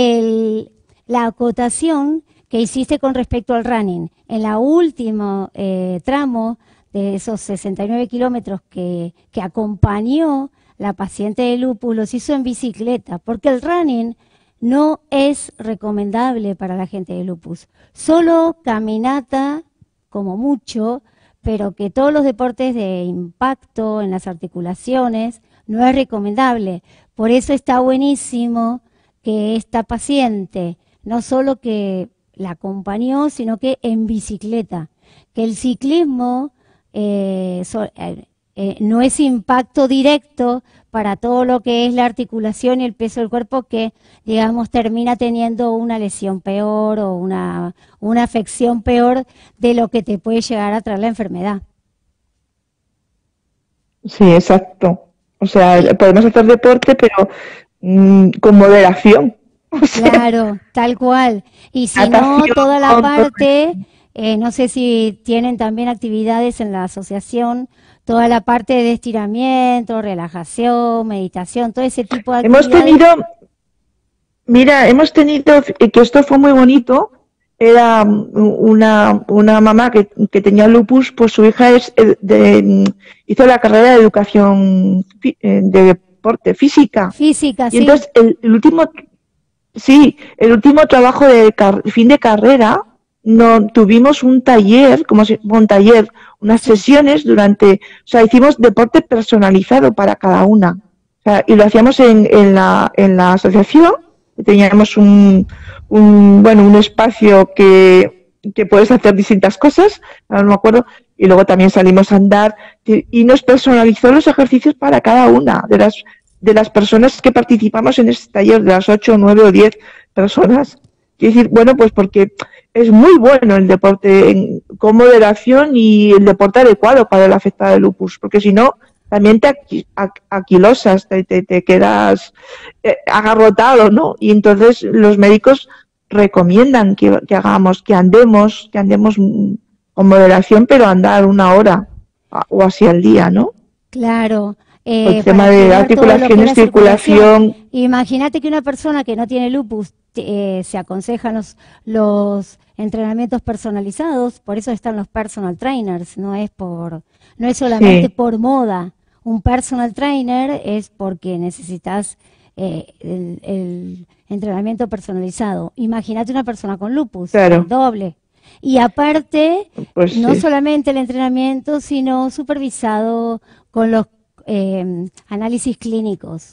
el, la acotación que hiciste con respecto al running, en la último eh, tramo de esos sesenta y nueve kilómetros que, que acompañó la paciente de lupus, los hizo en bicicleta, porque el running no es recomendable para la gente de lupus. Solo caminata, como mucho, pero que todos los deportes de impacto en las articulaciones no es recomendable. Por eso está buenísimo que esta paciente no solo que la acompañó, sino que en bicicleta. Que el ciclismo eh, so- eh, eh, no es impacto directo para todo lo que es la articulación y el peso del cuerpo, que, digamos, termina teniendo una lesión peor o una, una afección peor de lo que te puede llegar a traer la enfermedad. Sí, exacto. O sea, podemos hacer deporte, pero mm, con moderación. O sea, Claro, tal cual. Y si no, natación, toda la todo parte, eh, no sé si tienen también actividades en la asociación, toda la parte de estiramiento, relajación, meditación, todo ese tipo de Hemos actividades. tenido, mira, hemos tenido, eh, que esto fue muy bonito, era mm, una, una mamá que, que tenía lupus, pues su hija es eh, de, mm, hizo la carrera de educación fi- eh, de deporte física. Física, Y sí. entonces el, el último, sí, el último trabajo de car- fin de carrera, no tuvimos un taller, como si, un taller, unas Sí. sesiones durante, o sea, hicimos deporte personalizado para cada una. O sea, y lo hacíamos en, en la, en la asociación, teníamos un, un, bueno, un espacio que, que puedes hacer distintas cosas, ahora no me acuerdo, y luego también salimos a andar, y y nos personalizó los ejercicios para cada una de las, de las personas que participamos en este taller, de las ocho, nueve o diez personas. Quiero decir, bueno, pues porque es muy bueno el deporte en- con moderación y el deporte adecuado para el afectado de lupus, porque si no, también te aqui- aqu- aquilosas, te, te, te quedas eh, agarrotado, ¿no? Y entonces los médicos recomiendan que, que hagamos, que andemos, que andemos mm, con moderación, pero andar una hora a- o así al día, ¿no? Claro, El eh, tema para de activar todo lo que es articulaciones, la circulación. circulación, Imagínate que una persona que no tiene lupus, eh, se aconsejan los, los entrenamientos personalizados, por eso están los personal trainers, no es por, no es solamente sí, por moda. Un personal trainer es porque necesitas eh, el, el entrenamiento personalizado. Imagínate una persona con lupus, el claro, doble. Y aparte, pues no sí, solamente el entrenamiento, sino supervisado con los eh, análisis clínicos.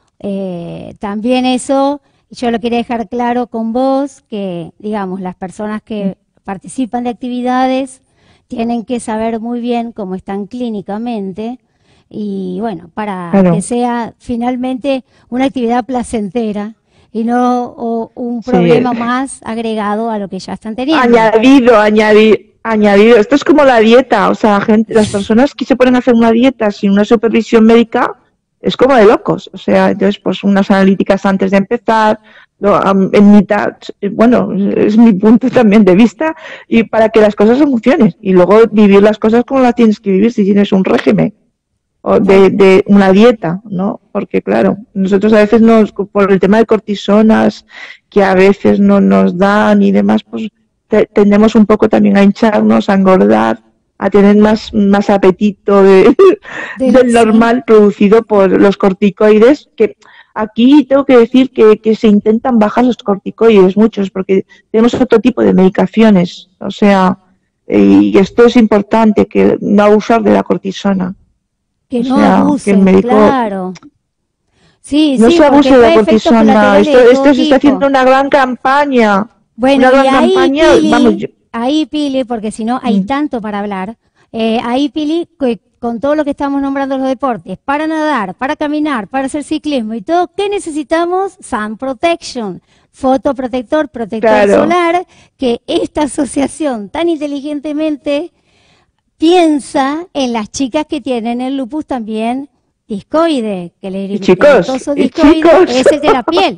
Eh, también eso, yo lo quería dejar claro con vos, que digamos, las personas que participan de actividades tienen que saber muy bien cómo están clínicamente, y bueno, para Claro. que sea finalmente una actividad placentera y no o, un Sí. problema más agregado a lo que ya están teniendo. Añadido, añadido, añadido. Esto es como la dieta, o sea, gente, las personas que se ponen a hacer una dieta sin una supervisión médica es como de locos. O sea, entonces, pues unas analíticas antes de empezar, lo, am- en mitad, eh, bueno, es mi punto también de vista, y para que las cosas funcionen. Y luego vivir las cosas como las tienes que vivir si tienes un régimen o de, de una dieta, ¿no? Porque claro, nosotros a veces nos, por el tema de cortisonas que a veces no nos dan y demás, pues te- tendemos un poco también a hincharnos, a engordar, a tener más, más apetito de, Del- del sí. normal producido por los corticoides, que aquí tengo que decir que, que se intentan bajar los corticoides, muchos, porque tenemos otro tipo de medicaciones, o sea, y esto es importante, que no abusar de la cortisona. Que O no sea, que el abusen, médico- claro. Sí, No sí, se porque abuse de la trae efectos cortisona. colaterales Esto, de esto todo se está tipo. haciendo una gran campaña. Bueno, una y gran ahí, campaña. Pili, Vamos, yo- ahí, Pili, porque si no hay Mm. tanto para hablar, eh, ahí, Pili, que con todo lo que estamos nombrando los deportes, para nadar, para caminar, para hacer ciclismo y todo, ¿qué necesitamos? Sun Protection, fotoprotector, protector Claro. solar, que esta asociación tan inteligentemente piensa en las chicas que tienen el lupus también discoide, que el eritematoso y discoide chicos. es el de la piel.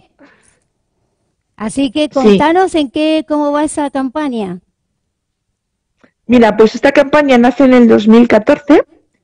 Así que contanos en qué, cómo va esa campaña. Mira, pues esta campaña nace en el dos mil catorce.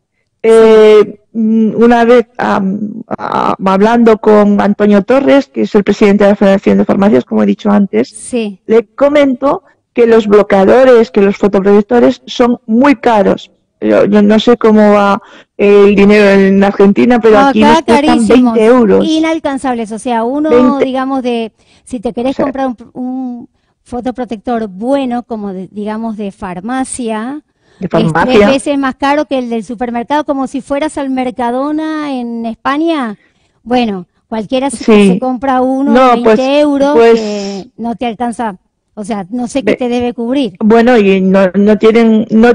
Eh, mm, una vez am, a- hablando con Antonio Torres, que es el presidente de la Federación de Farmacias, como he dicho antes, Sí, le comento que los bloqueadores, que los fotoprotectores son muy caros. Yo, yo no sé cómo va el dinero en Argentina, pero aquí nos acá cuestan carísimos, veinte euros. inalcanzables. O sea, uno, veinte digamos, de, si te querés O sea, comprar un, un fotoprotector bueno, como de- digamos de farmacia, de es tres farmacia. veces más caro que el del supermercado, como si fueras al Mercadona en España. Bueno, cualquiera se, Sí. se compra uno No, de veinte pues- euros pues- que no te alcanza. O sea, no sé qué Ve- te debe cubrir. Bueno, y no, no tienen, no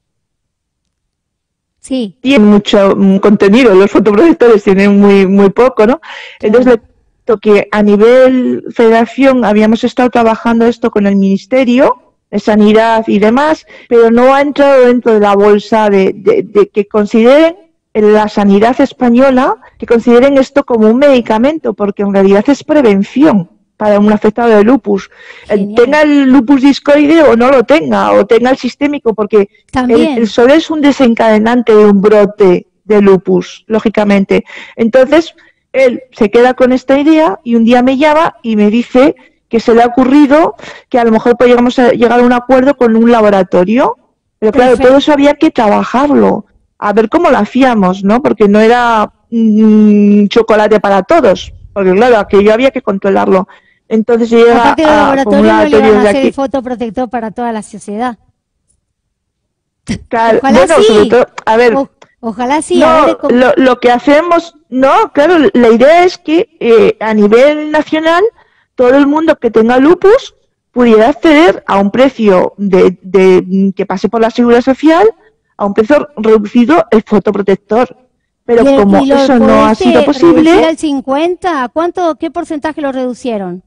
Sí, tienen mucho mm, contenido, los fotoprotectores tienen muy, muy poco, ¿no? Entonces, le cuento que a nivel federación habíamos estado trabajando esto con el Ministerio de Sanidad y demás, pero no ha entrado dentro de la bolsa de, de- de que consideren en la sanidad española, que consideren esto como un medicamento, porque en realidad es prevención para un afectado de lupus. Eh, Genial. Tenga el lupus discoide o no lo tenga, o tenga el sistémico, porque el, también. el sol es un desencadenante de un brote de lupus, lógicamente. Entonces, él se queda con esta idea y un día me llama y me dice que se le ha ocurrido que a lo mejor podríamos a llegar a un acuerdo con un laboratorio. Pero claro, Perfecto. todo eso había que trabajarlo, a ver cómo lo hacíamos, ¿no? Porque no era mm, chocolate para todos, porque claro, aquello había que controlarlo. Entonces llega Aparte los a, con un laboratorios no le laboratorio van a de hacer aquí. el fotoprotector para toda la sociedad. Claro, Ojalá bueno, sí. sobre todo, a ver, O- ojalá sí. a ver no, cómo- lo, lo que hacemos, no, claro, la idea es que eh, a nivel nacional todo el mundo que tenga lupus pudiera acceder a un precio de, de que pase por la seguridad social, a un precio reducido el fotoprotector. Pero ¿Y el- como y lo eso no ha pudiste sido reducir posible, al cincuenta? ¿A cuánto, qué porcentaje lo reducieron?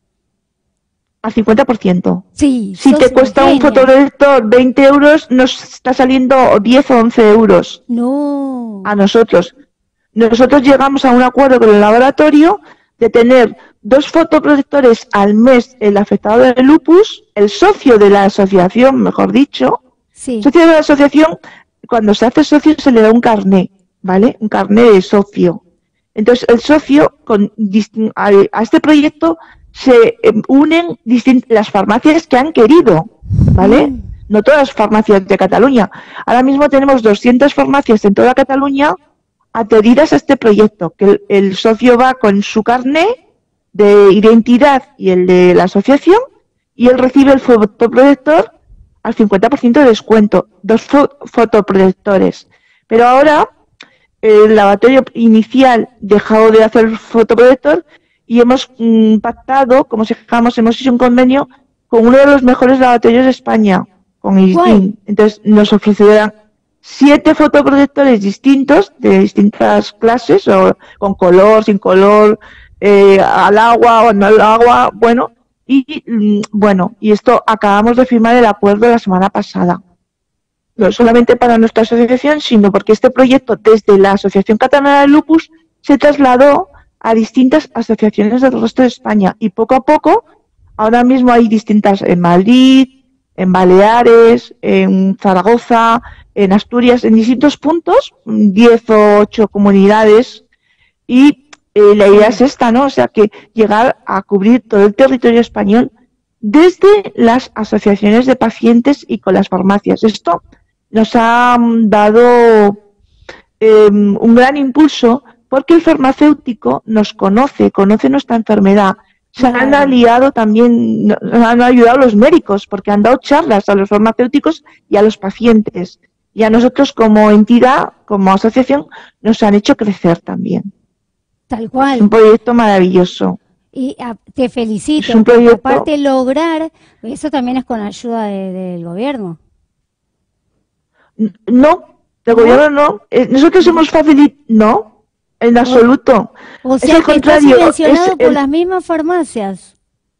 al cincuenta por ciento. Sí, Si sos te una cuesta un genia. fotoprotector veinte euros, nos está saliendo diez o once euros. No. A nosotros. Nosotros llegamos a un acuerdo con el laboratorio de tener dos fotoprotectores al mes el afectado de lupus, el socio de la asociación, mejor dicho. Sí. Socio de la asociación, cuando se hace socio se le da un carné, ¿vale? Un carné de socio. Entonces el socio, con distin- a, a este proyecto se eh, unen distin- las farmacias que han querido, ¿vale? Mm. No todas las farmacias de Cataluña. Ahora mismo tenemos doscientas farmacias en toda Cataluña adheridas a este proyecto, que el, el socio va con su carné de identidad y el de la asociación y él recibe el fotoprotector al cincuenta por ciento de descuento, dos fo- fotoprotectores. Pero ahora el laboratorio inicial dejó de hacer fotoprotector y hemos mm, pactado, como si dijéramos, hemos hecho un convenio con uno de los mejores laboratorios de España, con I S D I ¿Cuál? N. Entonces nos ofrecerán, siete fotoprotectores distintos, de distintas clases, o con color, sin color, eh, al agua o no al agua, bueno, y mm, bueno, y esto acabamos de firmar el acuerdo la semana pasada. No solamente para nuestra asociación, sino porque este proyecto desde la Asociación Catalana de Lupus se trasladó a distintas asociaciones del resto de España y poco a poco, ahora mismo hay distintas en Madrid, en Baleares, en Zaragoza, en Asturias, en distintos puntos, diez o ocho comunidades, y eh, la idea es esta, ¿no? O sea, que llegar a cubrir todo el territorio español desde las asociaciones de pacientes y con las farmacias. Esto nos ha mm, dado eh, un gran impulso porque el farmacéutico nos conoce, conoce nuestra enfermedad. Se han aliado también, nos han ayudado los médicos porque han dado charlas a los farmacéuticos y a los pacientes. Y a nosotros como entidad, como asociación, nos han hecho crecer también. Tal cual. Es un proyecto maravilloso. Y a, te felicito. Es un proyecto... Aparte lograr, eso también es con ayuda de, del gobierno. No, del ¿No? gobierno no. Eh, Nosotros hemos facilitado, no, en absoluto. O Es sea, al que está contrario, subvencionado es por el, las mismas farmacias.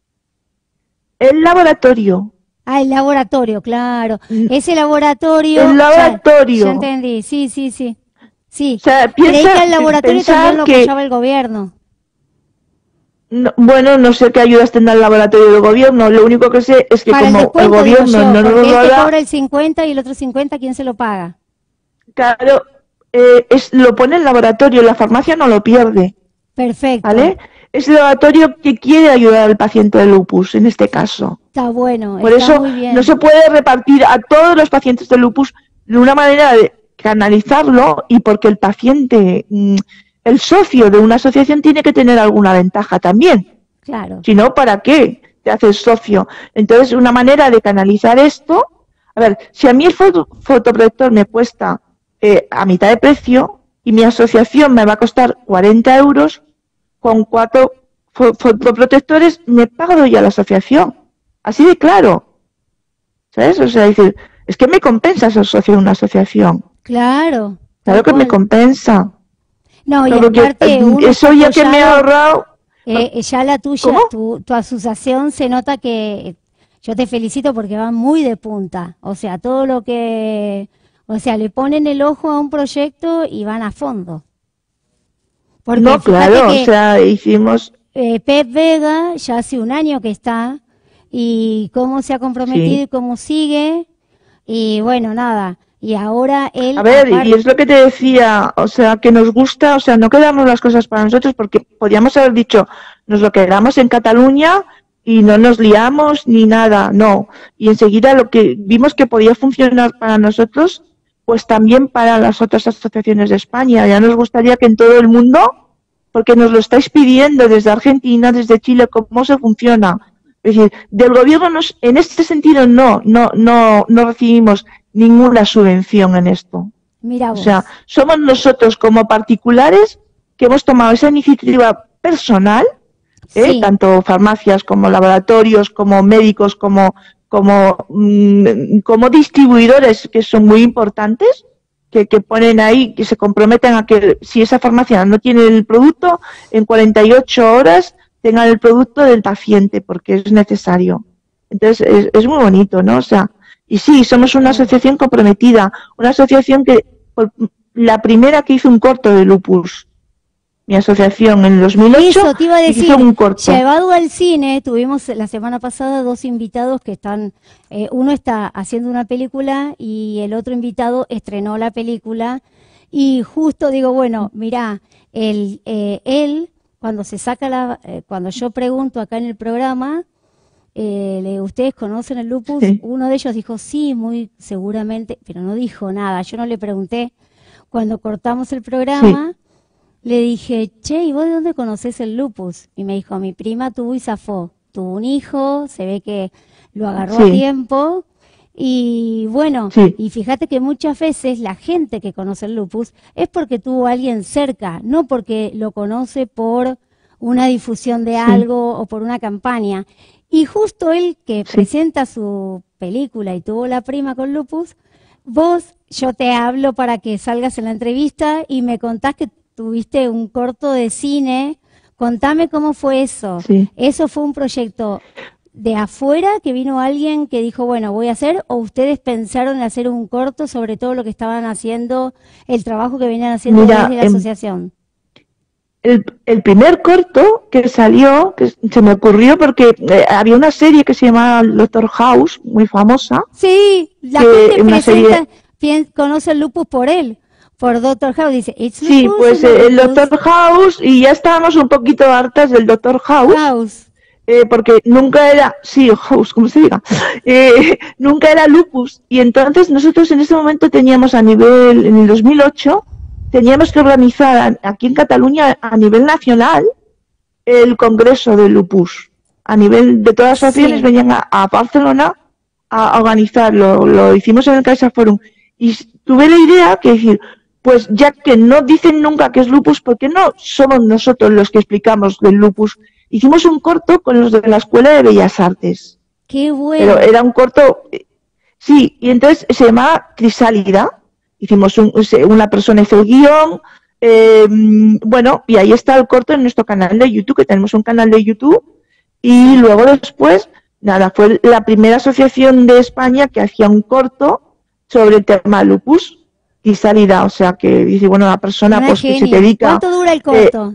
el laboratorio. Ah, el laboratorio, claro. Ese laboratorio... El laboratorio. Ya, ya entendí, sí, sí, sí. Sí, O sea, creí piensa, que el laboratorio pensar también lo que- apoyaba el gobierno. No, bueno, no sé qué ayudas tendrá el laboratorio del gobierno. Lo único que sé es que Para el como el descuento, digo gobierno yo, no nos porque lo él te da, cobra el cincuenta y el otro cincuenta, ¿quién se lo paga? claro, eh, es, lo pone el laboratorio, la farmacia no lo pierde, Perfecto. ¿vale? Es el laboratorio que quiere ayudar al paciente de lupus, en este caso. Está bueno, Por está eso muy bien. no se puede repartir a todos los pacientes de lupus de una manera de canalizarlo y porque el paciente, mm, el socio de una asociación tiene que tener alguna ventaja también. Claro. Si no, ¿para qué te haces socio? Entonces, una manera de canalizar esto, a ver, si a mí el foto, fotoprotector me cuesta eh, a mitad de precio y mi asociación me va a costar cuarenta euros, con cuatro fo fotoprotectores me pago ya la asociación. Así de claro. ¿Sabes? O sea, decir, es que me compensa ser socio de una asociación. Claro. Claro tal que me cual. compensa. No, y Claro que, aparte eh, uno eso está ya que me ha apoyado, ahorrado. eh, ya la tuya, ¿Cómo? tu, tu asociación se nota que, yo te felicito porque va muy de punta. O sea, todo lo que, o sea, le ponen el ojo a un proyecto y van a fondo. Porque No, fíjate claro, que o sea, hicimos. eh, Pep Vega ya hace un año que está y cómo se ha comprometido Sí. y cómo sigue. Y bueno, nada. Y ahora él... A ver, aparte- y es lo que te decía, o sea, que nos gusta, o sea, no quedarnos las cosas para nosotros, porque podríamos haber dicho, nos lo quedamos en Cataluña y no nos liamos ni nada, no. Y enseguida lo que vimos que podía funcionar para nosotros, pues también para las otras asociaciones de España. Ya nos gustaría que en todo el mundo, porque nos lo estáis pidiendo desde Argentina, desde Chile, cómo se funciona. Es decir, del gobierno nos, en este sentido no, no, no, no recibimos ninguna subvención en esto. Mira O vos. sea, somos nosotros como particulares que hemos tomado esa iniciativa personal, ¿eh? Sí. Tanto farmacias como laboratorios, como médicos, como, como, mm, como distribuidores que son muy importantes, que, que ponen ahí, que se comprometen a que si esa farmacia no tiene el producto, en cuarenta y ocho horas tengan el producto del paciente, porque es necesario. Entonces, es, es muy bonito, ¿no? O sea, y sí, somos una asociación comprometida, una asociación que, por, la primera que hizo un corto de lupus, mi asociación en el dos mil ocho, Eso te iba a decir, hizo un corto. llevado al cine, tuvimos la semana pasada dos invitados que están, eh, uno está haciendo una película y el otro invitado estrenó la película y justo digo, bueno, mirá, el, eh, él, cuando se saca la, eh, cuando yo pregunto acá en el programa, eh, le digo, ¿ustedes conocen el lupus? Sí. Uno de ellos dijo, sí, muy seguramente, pero no dijo nada, yo no le pregunté. Cuando cortamos el programa, le dije, che, ¿y vos de dónde conocés el lupus? Y me dijo, mi prima tuvo y zafó. Tuvo un hijo, se ve que lo agarró a Sí. tiempo. Y bueno, Sí. y fíjate que muchas veces la gente que conoce el lupus es porque tuvo a alguien cerca, no porque lo conoce por una difusión de Sí. algo o por una campaña. Y justo él que Sí. presenta su película y tuvo la prima con lupus, vos, yo te hablo para que salgas en la entrevista y me contás que tuviste un corto de cine. Contame cómo fue eso. Sí. ¿Eso fue un proyecto de afuera que vino alguien que dijo, bueno, voy a hacer, o ustedes pensaron en hacer un corto sobre todo lo que estaban haciendo, el trabajo que venían haciendo Mira, desde la em, asociación? El, el primer corto que salió, que se me ocurrió porque eh, había una serie que se llamaba Doctor House, muy famosa. Sí, la que gente una presenta, serie- pien- conoce el lupus por él, por Doctor House, dice, it's Sí, lupus, pues it's eh, el lupus, Doctor House, y ya estábamos un poquito hartas del Doctor House. House. Eh, porque nunca era, sí, house, como se diga, eh, nunca era lupus. Y entonces nosotros en ese momento teníamos a nivel, en el dos mil ocho, teníamos que organizar a- aquí en Cataluña a nivel nacional el Congreso de Lupus. A nivel de todas las asociaciones Sí. venían a, a Barcelona a organizarlo, lo hicimos en el Caixa Forum. Y s- tuve la idea que decir, pues ya que no dicen nunca que es lupus, ¿por qué no somos nosotros los que explicamos del lupus? Hicimos un corto con los de la Escuela de Bellas Artes, Qué bueno. pero era un corto, eh, sí, y entonces se llamaba Crisálida. Hicimos un, se- una persona hizo el guión, eh, bueno, y ahí está el corto en nuestro canal de YouTube, que tenemos un canal de YouTube, y luego después, nada, fue la primera asociación de España que hacía un corto sobre el tema lupus, Crisálida, o sea que dice, bueno, la persona Una pues que se genia. dedica. ¿Cuánto dura el eh, corto?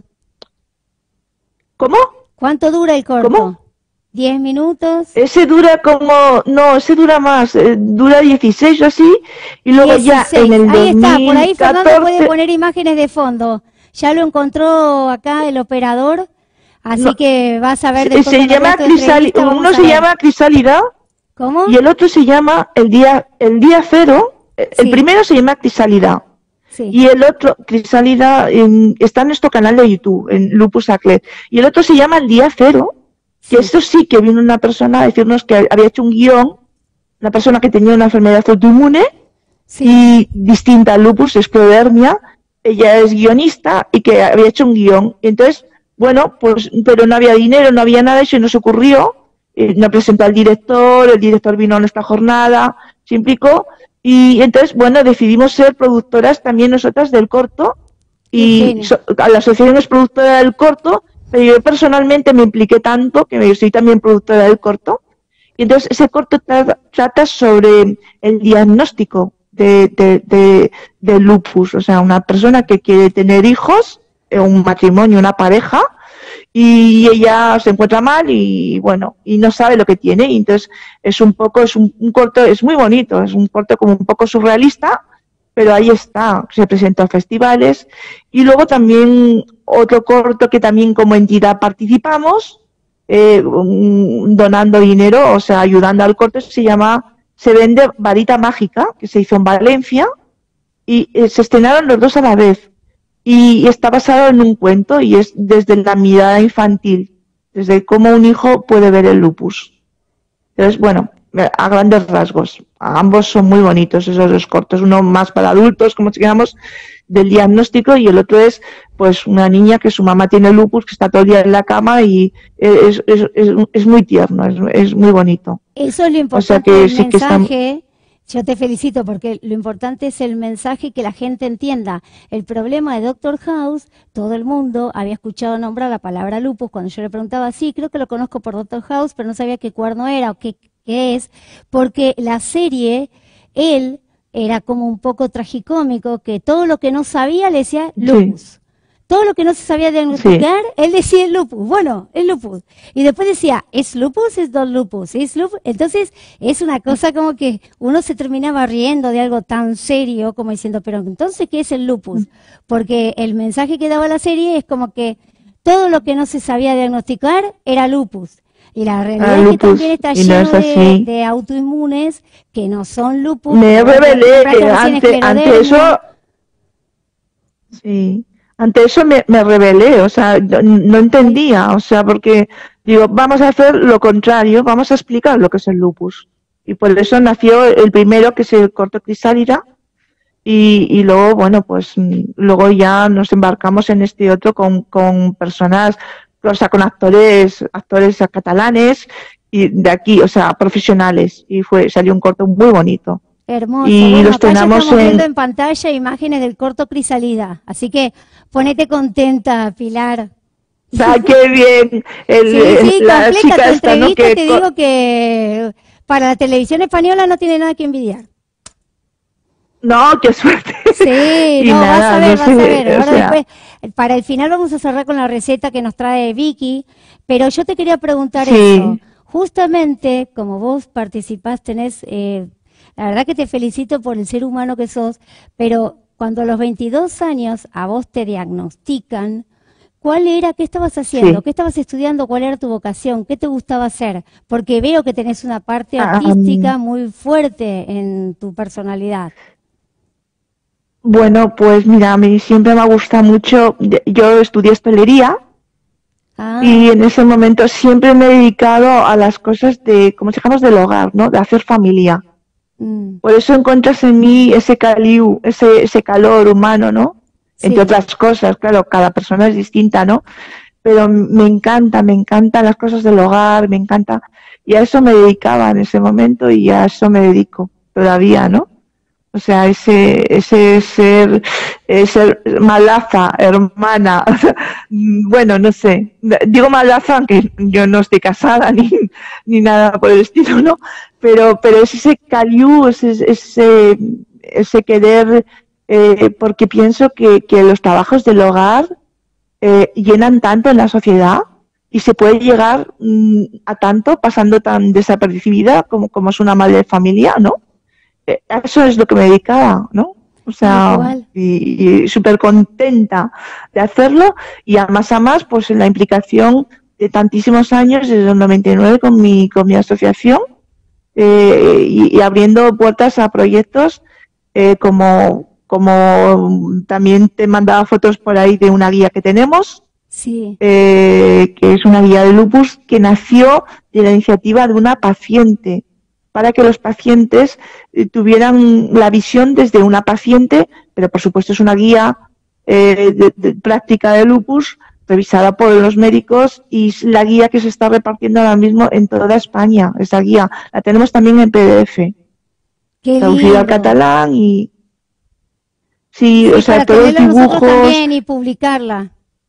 ¿Cómo? ¿Cuánto dura el corto? ¿Cómo? ¿Diez minutos? Ese dura como, no, ese dura más, eh, dura dieciséis o así, y luego ya dieciséis. en el Ahí está, por ahí Fernando puede dos mil catorce, poner imágenes de fondo. Ya lo encontró acá el operador, así No, que vas a ver se, después se en el llama resto de Crisálida, entrevista, vamos uno a se ver. llama Crisálida ¿Cómo? y el otro se llama el día, el día cero, eh, el Sí. primero se llama Crisálida. Sí. Y el otro, Crisálida, en- está en nuestro canal de YouTube, en Lupus Aclet. Y el otro se llama El Día Cero, que Sí. esto sí que vino una persona a decirnos que había hecho un guión, una persona que tenía una enfermedad autoinmune Sí. y distinta al lupus, esclerodermia. Ella es guionista y que había hecho un guión. Y entonces, bueno, pues, pero no había dinero, no había nada, eso y nos ocurrió. Eh, nos presentó al director, el director vino a nuestra jornada, se implicó. Y entonces, bueno, decidimos ser productoras también nosotras del corto. Qué Y genio. so- a la asociación es productora del corto, pero yo personalmente me impliqué tanto que yo soy también productora del corto. Y entonces ese corto tra- trata sobre el diagnóstico de, de, de, de lupus, o sea, una persona que quiere tener hijos, eh, un matrimonio, una pareja, y ella se encuentra mal y bueno, y no sabe lo que tiene, y entonces es un poco, es un, un corto, es muy bonito, es un corto como un poco surrealista, pero ahí está, se presentó a festivales, y luego también otro corto que también como entidad participamos, eh, um, donando dinero, o sea, ayudando al corto, se llama, se vende Varita Mágica, que se hizo en Valencia, y eh, se estrenaron los dos a la vez, y está basado en un cuento, y es desde la mirada infantil, desde cómo un hijo puede ver el lupus. Entonces, bueno, a grandes rasgos, ambos son muy bonitos esos dos cortos, uno más para adultos, como digamos, del diagnóstico, y el otro es pues una niña que su mamá tiene lupus, que está todo el día en la cama y es, es, es, es muy tierno, es, es muy bonito. Eso es lo O sea importante que del sí que están- mensaje. Yo te felicito porque lo importante es el mensaje y que la gente entienda. El problema de Doctor House, todo el mundo había escuchado nombrar la palabra lupus. Cuando yo le preguntaba, sí, creo que lo conozco por Doctor House, pero no sabía qué cuerno era o qué, qué es, porque la serie, él era como un poco tragicómico, que todo lo que no sabía le decía lupus. Todo lo que no se sabía diagnosticar, él decía lupus. Bueno, es lupus. Y después decía, ¿es lupus? ¿Es dos lupus? ¿Es lupus? Entonces, es una cosa como que uno se terminaba riendo de algo tan serio, como diciendo, pero entonces, ¿qué es el lupus? Porque el mensaje que daba la serie es como que todo lo que no se sabía diagnosticar era lupus. Y la realidad Ah, es que lupus, también está y no lleno es de, así. de autoinmunes que no son lupus. Me que rebelé recién ante, ante esclerodermia. eso. Sí, ante eso me, me rebelé, o sea, no, no entendía, o sea, porque digo, vamos a hacer lo contrario, vamos a explicar lo que es el lupus. Y por eso nació el primero, que es el corto Crisálida, y, y luego, bueno, pues mm, luego ya nos embarcamos en este otro con, con personas, o sea, con actores, actores catalanes y de aquí, o sea, profesionales, y fue, salió un corto muy bonito. Hermoso. Y Bueno, los acá ya tenemos estamos viendo en... en pantalla imágenes del corto Crisalida. Así que ponete contenta, Pilar. ¡Ah, qué bien! El, Sí, el- sí, la completa chica tu esta, ¿no? entrevista. Que Te co- digo que para la televisión española no tiene nada que envidiar. No, qué suerte. Sí, Y no, vas nada, a ver, no vas a ver. sé, o Ahora sea, después, para el final vamos a cerrar con la receta que nos trae Vicky, pero yo te quería preguntar eso. sí, Justamente, como vos participás, tenés, eh, la verdad que te felicito por el ser humano que sos, pero cuando a los veintidós años a vos te diagnostican, ¿cuál era, qué estabas haciendo, sí. qué estabas estudiando, cuál era tu vocación, qué te gustaba hacer? Porque veo que tenés una parte Ah, artística muy fuerte en tu personalidad. bueno, pues mira, a mí siempre me ha gustado mucho, yo estudié hostelería Ah, y en ese momento siempre me he dedicado a las cosas de, como digamos, del hogar, ¿no? De hacer familia. mm, Por eso encuentras en mí ese caliu, ese, ese calor humano, ¿no? Entre sí. otras cosas, claro, cada persona es distinta, ¿no? Pero me encanta, me encantan las cosas del hogar, me encanta, y a eso me dedicaba en ese momento y a eso me dedico todavía, ¿no? O sea, ese, ese ser, eh, ser malaza, hermana, o sea, mm, bueno, no sé, digo malaza aunque yo no estoy casada ni, ni nada por el estilo, ¿no? Pero, pero es ese caliú, ese, ese, ese querer, eh, porque pienso que, que los trabajos del hogar eh, llenan tanto en la sociedad y se puede llegar mm, a tanto pasando tan desapercibida como, como es una madre de familia, ¿no? Eh, a eso es lo que me dedicaba, ¿no? O Tal sea, cual. y, y súper contenta de hacerlo y a más a más, pues en la implicación de tantísimos años, desde el noventa y nueve con mi, con mi asociación eh, y, y abriendo puertas a proyectos eh, como, como también te mandaba fotos por ahí de una guía que tenemos, Sí. eh, que es una guía de lupus que nació de la iniciativa de una paciente para que los pacientes eh, tuvieran la visión desde una paciente, pero por supuesto es una guía eh, de, de práctica de lupus revisada por los médicos y es la guía que se está repartiendo ahora mismo en toda España. Esa guía la tenemos también en P D F, Qué traducida al lindo. catalán y sí, Sí, o sea, para todos los tenerla nosotros dibujos. también y publicarla.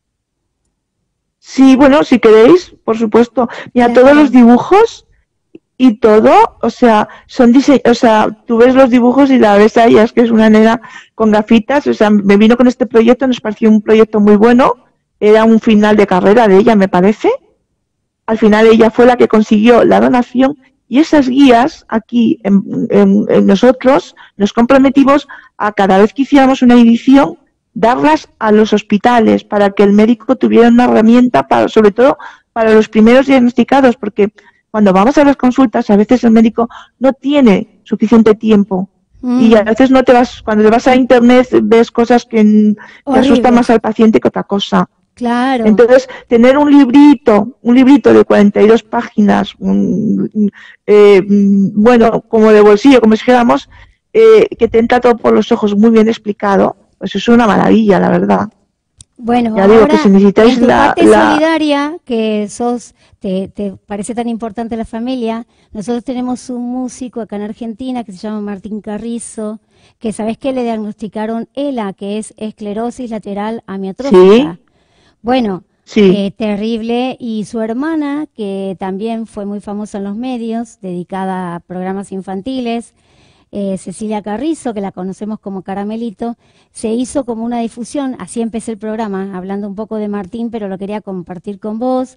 Sí, bueno, si queréis, por supuesto. Mira, todos Claro. los dibujos y todo, o sea, son dise o sea, tú ves los dibujos y la ves a ella, es que es una nena con gafitas, o sea, me vino con este proyecto, nos pareció un proyecto muy bueno, era un final de carrera de ella, me parece. Al final ella fue la que consiguió la donación y esas guías aquí en, en, en nosotros nos comprometimos a cada vez que hiciéramos una edición darlas a los hospitales para que el médico tuviera una herramienta para, sobre todo para los primeros diagnosticados, porque cuando vamos a las consultas a veces el médico no tiene suficiente tiempo Mm, y a veces no te vas, cuando te vas a internet ves cosas que, que asustan horrible. más al paciente que otra cosa. Claro. Entonces, tener un librito, un librito de cuarenta y dos páginas, un, eh, bueno, como de bolsillo, como si dijéramos, eh, que te entra todo por los ojos muy bien explicado, pues es una maravilla, la verdad. Bueno, Ya digo que ahora si necesitáis en tu la, parte la... solidaria, que sos, te, te parece tan importante la familia, nosotros tenemos un músico acá en Argentina que se llama Martín Carrizo, que sabes que le diagnosticaron ELA, que es esclerosis lateral amiotrófica. Sí, Bueno, sí, eh, terrible. Y su hermana, que también fue muy famosa en los medios, dedicada a programas infantiles, eh, Cecilia Carrizo, que la conocemos como Caramelito, se hizo como una difusión, así empecé el programa, hablando un poco de Martín, pero lo quería compartir con vos,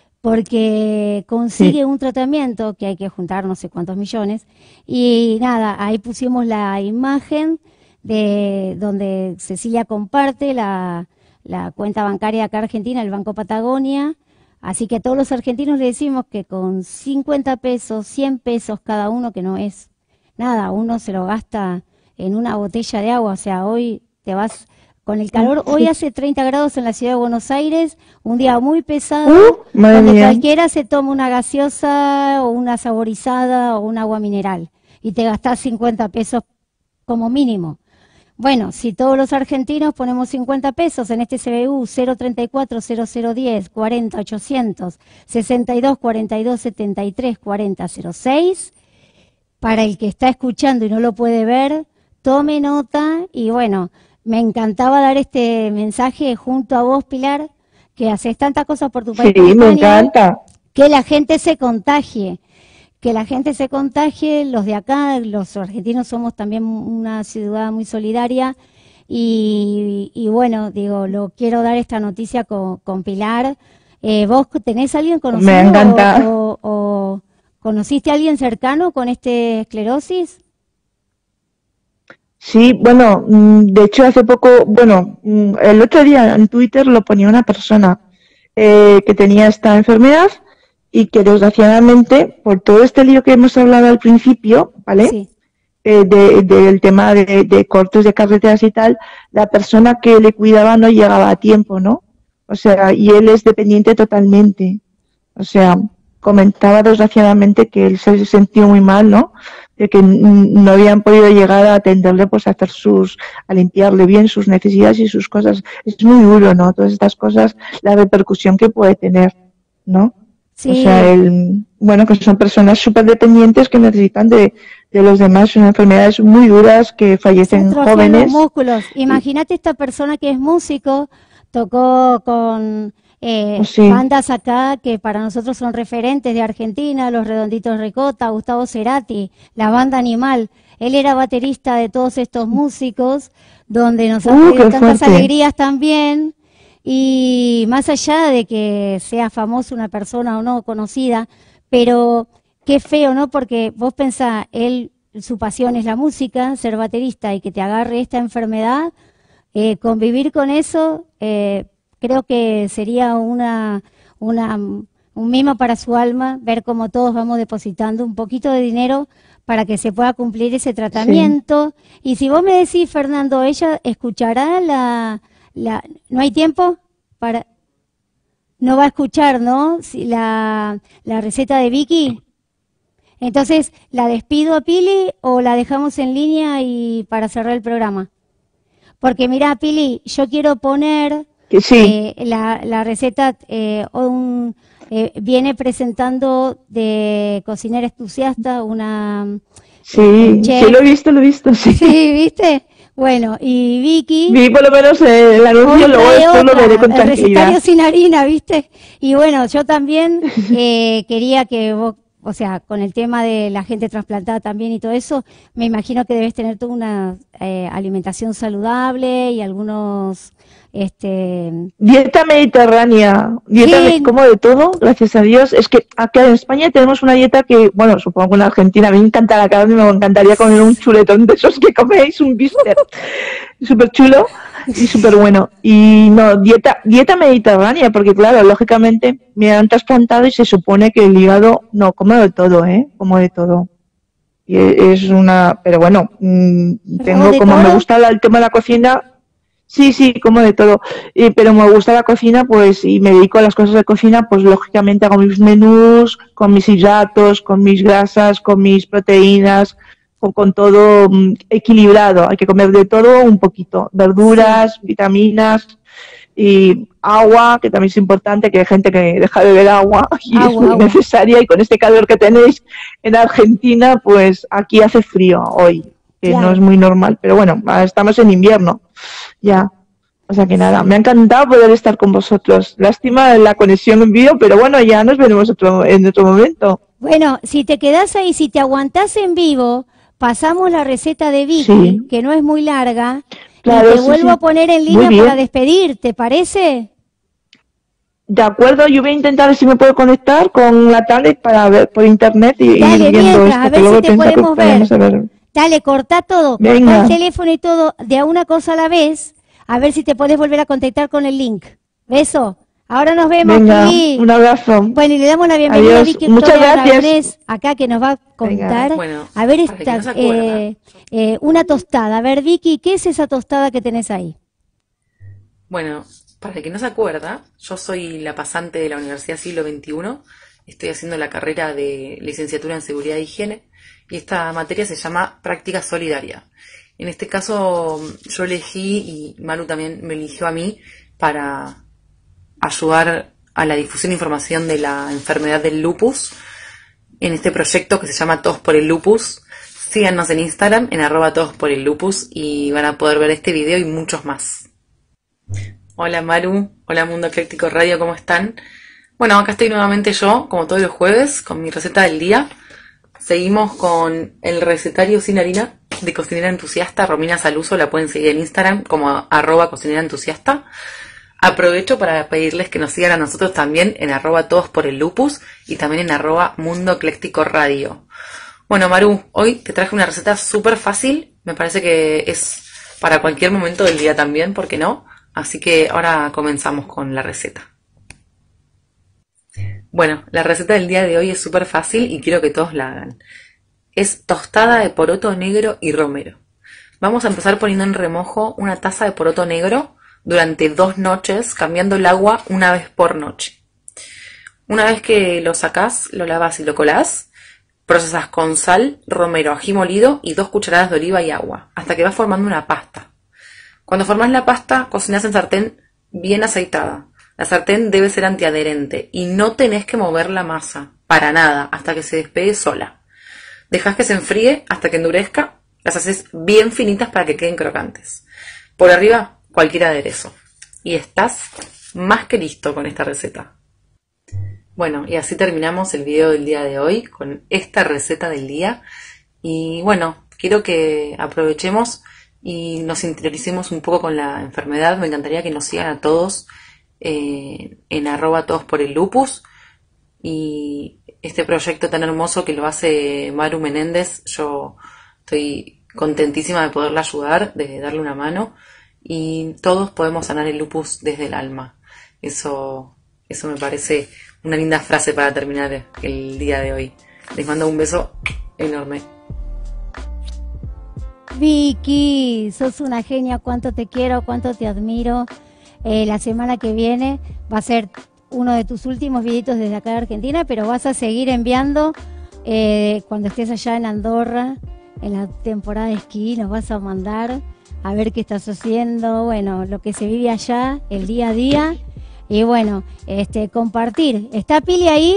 porque consigue sí, un tratamiento que hay que juntar no sé cuántos millones, y nada, ahí pusimos la imagen de donde Cecilia comparte la, la cuenta bancaria acá argentina, el Banco Patagonia, así que a todos los argentinos le decimos que con cincuenta pesos, cien pesos cada uno, que no es nada, uno se lo gasta en una botella de agua, o sea, hoy te vas con el calor, hoy sí. hace treinta grados en la ciudad de Buenos Aires, un día muy pesado, Uh, madre donde mía. cualquiera se toma una gaseosa o una saborizada o un agua mineral y te gastás cincuenta pesos como mínimo. Bueno, si todos los argentinos ponemos cincuenta pesos en este C B U cero treinta y cuatro, cero cero diez, cuarenta, ochocientos, sesenta y dos, cuarenta y dos, setenta y tres, cuarenta, cero seis, para el que está escuchando y no lo puede ver, tome nota y bueno, me encantaba dar este mensaje junto a vos, Pilar, que haces tantas cosas por tu país. Sí, me encanta. Que la gente se contagie, que la gente se contagie, los de acá, los argentinos somos también una ciudad muy solidaria y, y bueno, digo, lo quiero dar esta noticia con, con Pilar. Eh, ¿Vos tenés a alguien conocido? Me encanta. O, o, o conociste a alguien cercano con este esclerosis? Sí, bueno, de hecho hace poco, bueno, el otro día en Twitter lo ponía una persona eh, que tenía esta enfermedad y que desgraciadamente, por todo este lío que hemos hablado al principio, ¿vale? Sí. Eh, de, del tema de, de cortes de carreteras y tal, la persona que le cuidaba no llegaba a tiempo, ¿no? O sea, y él es dependiente totalmente. O sea, comentaba desgraciadamente que él se sintió muy mal, ¿no? De que no habían podido llegar a atenderle, pues a hacer sus, a limpiarle bien sus necesidades y sus cosas. Es muy duro, ¿no? Todas estas cosas, la repercusión que puede tener, ¿no? Sí. O sea, el, bueno, que son personas súper dependientes que necesitan de, de los demás. Son enfermedades muy duras que fallecen Atrofian jóvenes. los músculos. Imagínate esta persona que es músico, tocó con eh, Sí. bandas acá que para nosotros son referentes de Argentina, Los Redonditos Ricota, Gustavo Cerati, la banda Animal. Él era baterista de todos estos músicos, donde nos han Uh, traído qué tantas fuerte. alegrías también. Y más allá de que sea famoso una persona o no conocida, pero qué feo, ¿no? Porque vos pensás, él, su pasión es la música, ser baterista, y que te agarre esta enfermedad, eh, convivir con eso, eh, creo que sería una, una, un mimo para su alma, ver cómo todos vamos depositando un poquito de dinero para que se pueda cumplir ese tratamiento. Y si vos me decís, Fernando, ella escuchará la, la, ¿no hay tiempo para, no va a escuchar, ¿no? Si la, la receta de Vicky. Entonces, ¿la despido a Pili o la dejamos en línea y para cerrar el programa? Porque mira, Pili, yo quiero poner Que sí. eh, la, la receta, eh, un, eh, viene presentando de cocinera entusiasta una... Sí, chef. sí, lo he visto, lo he visto, sí. Sí, ¿viste? Bueno, y Vicky... Vi por lo menos eh, el anuncio, hoy luego trae después lo otra, veré con el recetario tranquilidad. sin harina, ¿viste? Y bueno, yo también eh, quería que vos, o sea, con el tema de la gente trasplantada también y todo eso, me imagino que debes tener toda una eh, alimentación saludable y algunos... este Dieta mediterránea, dieta Sí. me- como de todo, gracias a Dios. Es que acá en España tenemos una dieta que, bueno, supongo que en Argentina, a mí me encanta la carne, me encantaría comer un chuletón de esos que coméis, un bíster, súper chulo y súper bueno. Y no, dieta, dieta mediterránea, porque claro, lógicamente me han trasplantado y se supone que el hígado, no, como de todo, ¿eh? Como de todo. Y e- es una, pero bueno, mm, ¿Pero tengo, de como me todo? gusta la- el tema de la cocina. Sí, sí, como de todo. Eh, pero me gusta la cocina, pues, y me dedico a las cosas de cocina, pues lógicamente hago mis menús, con mis hidratos, con mis grasas, con mis proteínas, con, con todo mm, equilibrado. Hay que comer de todo un poquito. Verduras, vitaminas y agua, que también es importante, que hay gente que deja de beber agua y es Agua, muy agua. necesaria. Y con este calor que tenéis en Argentina, pues aquí hace frío hoy, que Claro. no es muy normal. Pero bueno, estamos en invierno. Ya, o sea que nada, me ha encantado poder estar con vosotros. Lástima la conexión en vídeo, pero bueno, ya nos veremos otro, en otro momento. Bueno, si te quedás ahí, si te aguantás en vivo, pasamos la receta de Vicky, Sí. que no es muy larga, Claro, y te sí, vuelvo sí. a poner en Muy línea bien. para despedir, ¿te parece? De acuerdo, yo voy a intentar ver si me puedo conectar con la tablet para ver por internet y, y Dale, ir viendo mientras, esto, a que ver luego si te pienso que podemos ver. podemos ver. Dale, cortá todo, cortá Venga. el teléfono y todo de a una cosa a la vez, a ver si te podés volver a contactar con el link. Beso. Ahora nos vemos, Venga, Pili. un abrazo. Bueno, y le damos la bienvenida a Adiós. Vicky Muchas Victoria gracias. Aragonés, acá que nos va a contar, Bueno, a ver para el esta, que no se acuerda. eh, eh, una tostada. A ver, Vicky, ¿qué es esa tostada que tenés ahí? Bueno, para el que no se acuerda, yo soy la pasante de la Universidad Siglo veintiuno, estoy haciendo la carrera de licenciatura en Seguridad e Higiene y esta materia se llama Práctica Solidaria. En este caso yo elegí, y Manu también me eligió a mí, para ayudar a la difusión de información de la enfermedad del lupus, en este proyecto que se llama Todos por el Lupus. Síganos en Instagram en arroba todos por el lupus y van a poder ver este video y muchos más. Hola Maru, hola Mundo Ecléctico Radio, ¿cómo están? Bueno, acá estoy nuevamente yo, como todos los jueves, con mi receta del día. Seguimos con el recetario sin harina de Cocinera Entusiasta, Romina Saluso, la pueden seguir en Instagram como arroba cocinera entusiasta. Aprovecho para pedirles que nos sigan a nosotros también en arroba todos por el lupus y también en arroba Mundo Ecléctico Radio. Bueno, Maru, hoy te traje una receta súper fácil, me parece que es para cualquier momento del día también, ¿por qué no? Así que ahora comenzamos con la receta. Bueno, la receta del día de hoy es súper fácil y quiero que todos la hagan. Es tostada de poroto negro y romero. Vamos a empezar poniendo en remojo una taza de poroto negro durante dos noches, cambiando el agua una vez por noche. Una vez que lo sacás, lo lavas y lo colás, procesas con sal, romero, ají molido y dos cucharadas de oliva y agua, hasta que va formando una pasta. Cuando formás la pasta, cocinás en sartén bien aceitada. La sartén debe ser antiadherente y no tenés que mover la masa, para nada, hasta que se despegue sola. Dejás que se enfríe hasta que endurezca, las haces bien finitas para que queden crocantes. Por arriba, cualquier aderezo. Y estás más que listo con esta receta. Bueno, y así terminamos el video del día de hoy con esta receta del día. Y bueno, quiero que aprovechemos y nos interioricemos un poco con la enfermedad. Me encantaría que nos sigan a todos eh, en arroba todos por el lupus. Y este proyecto tan hermoso que lo hace Maru Menéndez, yo estoy contentísima de poderla ayudar, de darle una mano. Y todos podemos sanar el lupus desde el alma. Eso, eso me parece una linda frase para terminar el día de hoy. Les mando un beso enorme. Vicky, sos una genia, cuánto te quiero, cuánto te admiro. Eh, la semana que viene va a ser uno de tus últimos videitos desde acá de Argentina, pero vas a seguir enviando eh, cuando estés allá en Andorra, en la temporada de esquí, nos vas a mandar a ver qué estás haciendo, bueno, lo que se vive allá, el día a día. Y bueno, este, compartir. ¿Está Pili ahí?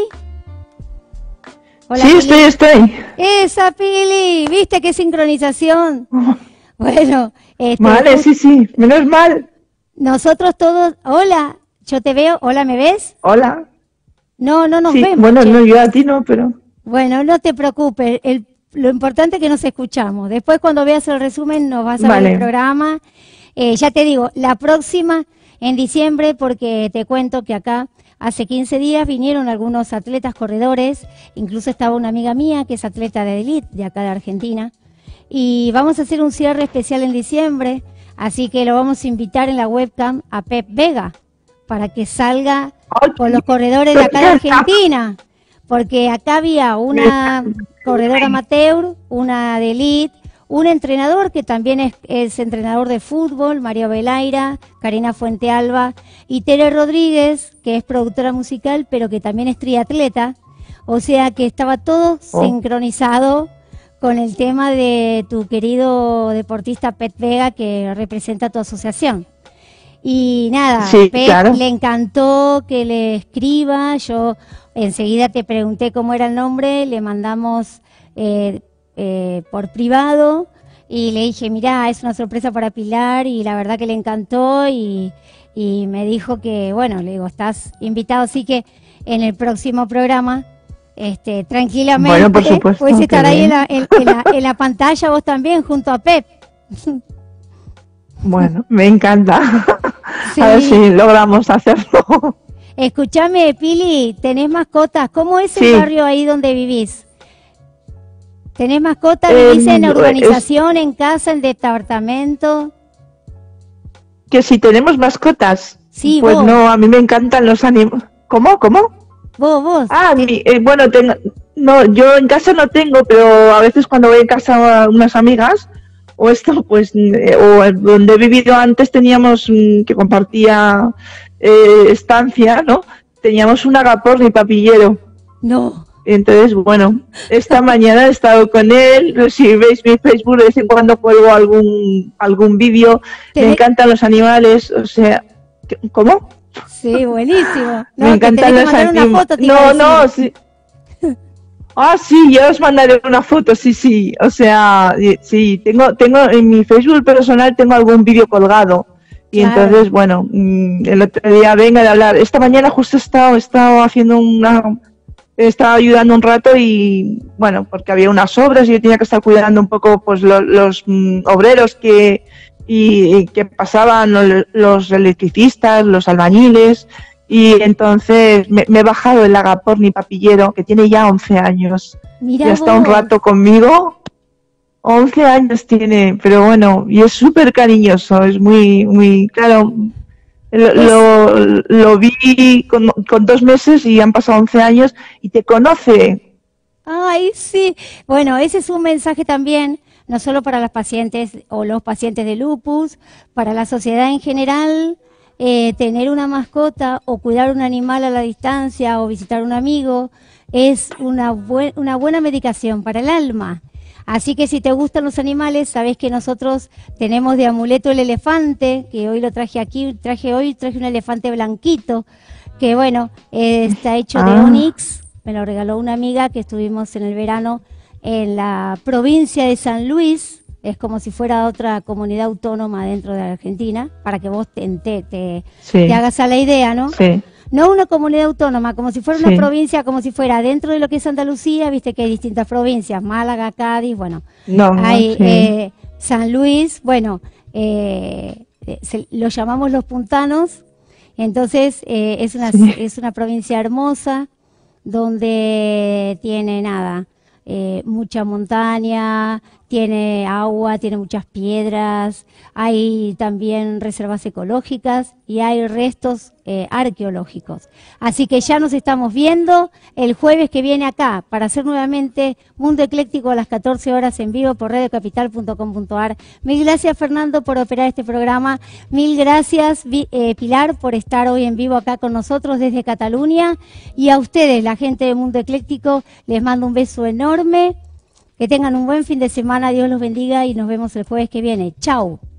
Hola, sí, Pili. estoy, estoy. ¡Esa Pili! ¿Viste qué sincronización? Oh. Bueno, este, Vale, sí, sí, menos mal. Nosotros todos... Hola, yo te veo. Hola, ¿me ves? Hola. No, no nos Sí, vemos. bueno, che. no, yo a ti no, pero... Bueno, no te preocupes. El, lo importante es que nos escuchamos. Después, cuando veas el resumen, nos vas a Vale. ver el programa. Eh, ya te digo, la próxima... En diciembre, porque te cuento que acá hace quince días vinieron algunos atletas corredores, incluso estaba una amiga mía que es atleta de élite de acá de Argentina, y vamos a hacer un cierre especial en diciembre, así que lo vamos a invitar en la webcam a Pep Vega, para que salga con los corredores de acá de Argentina, porque acá había una corredora amateur, una de élite, un entrenador que también es, es entrenador de fútbol, Mario Belaira, Karina Fuentealba, y Tere Rodríguez, que es productora musical, pero que también es triatleta. O sea que estaba todo oh. sincronizado con el tema de tu querido deportista Pep Vega, que representa tu asociación. Y nada, sí, Pep claro. le encantó que le escriba. Yo enseguida te pregunté cómo era el nombre, le mandamos... Eh, Eh, por privado y le dije, mirá, es una sorpresa para Pilar, y la verdad que le encantó y, y me dijo que, bueno, le digo, estás invitado, así que en el próximo programa, este, tranquilamente, bueno, por supuesto, puedes estar ahí en bien. la, en, en, la, en la pantalla vos también junto a Pep. Bueno, me encanta. Sí. A ver si logramos hacerlo. Escúchame, Pili, ¿tenés mascotas? ¿Cómo es sí. el barrio ahí donde vivís? ¿Tenés mascota? ¿Vivís Eh, en urbanización, es... en casa, en departamento? Que si tenemos mascotas. Sí, pues vos. no, a mí me encantan los animales. ¿Cómo? ¿Cómo? Vos, vos. Ah, mi, eh, bueno, tengo... no, yo en casa no tengo, pero a veces cuando voy a casa a unas amigas, o esto, pues, eh, o donde he vivido antes teníamos, mm, que compartía eh, estancia, ¿no? Teníamos un agaporni papillero. No. Entonces, bueno, esta mañana he estado con él. Si veis mi Facebook, de vez en cuando cuelgo algún algún vídeo. Me encantan los animales, o sea, ¿cómo? Sí, buenísimo. No, me encantan los animales. No, no, sí. Ah, sí, ya os mandaré una foto, sí, sí. O sea, y- sí, tengo, tengo en mi Facebook personal tengo algún vídeo colgado. Y Claro. entonces, bueno, mm, el otro día venga de hablar. Esta mañana justo he estado, he estado haciendo una, he estado ayudando un rato y, bueno, porque había unas obras y yo tenía que estar cuidando un poco, pues, lo- los mm, obreros que, y, y que pasaban, lo- los electricistas, los albañiles. Y entonces me, me he bajado el agaporni papillero, que tiene ya once años. Mirá Y ha estado un vos. rato conmigo. once años tiene, pero bueno, y es súper cariñoso, es muy, muy, claro, lo, Es- lo, lo vi con, con dos meses y han pasado once años y te conoce. Ay, sí. Bueno, ese es un mensaje también, no solo para las pacientes o los pacientes de lupus, para la sociedad en general, eh, tener una mascota o cuidar un animal a la distancia o visitar un amigo es una, buen- una buena medicación para el alma. Así que si te gustan los animales, sabes que nosotros tenemos de amuleto el elefante, que hoy lo traje aquí, traje hoy, traje un elefante blanquito, que bueno, eh, está hecho de Ah. onix. Me lo regaló una amiga que estuvimos en el verano en la provincia de San Luis. Es como si fuera otra comunidad autónoma dentro de Argentina, para que vos te, te, te, Sí, te hagas a la idea, ¿no? sí, No una comunidad autónoma, como si fuera Sí. una provincia, como si fuera dentro de lo que es Andalucía, viste que hay distintas provincias, Málaga, Cádiz, bueno, no, no, hay sí. eh, San Luis, bueno, eh, eh, se- lo llamamos los puntanos, entonces eh, es, una, Sí. es una provincia hermosa, donde tiene nada, eh, mucha montaña, tiene agua, tiene muchas piedras, hay también reservas ecológicas y hay restos eh, arqueológicos. Así que ya nos estamos viendo el jueves que viene acá para hacer nuevamente Mundo Ecléctico a las catorce horas en vivo por radio capital punto com punto a r. Mil gracias, Fernando, por operar este programa. Mil gracias, Vi- eh, Pilar, por estar hoy en vivo acá con nosotros desde Cataluña. Y a ustedes, la gente de Mundo Ecléctico, les mando un beso enorme. Que tengan un buen fin de semana, Dios los bendiga y nos vemos el jueves que viene. Chau.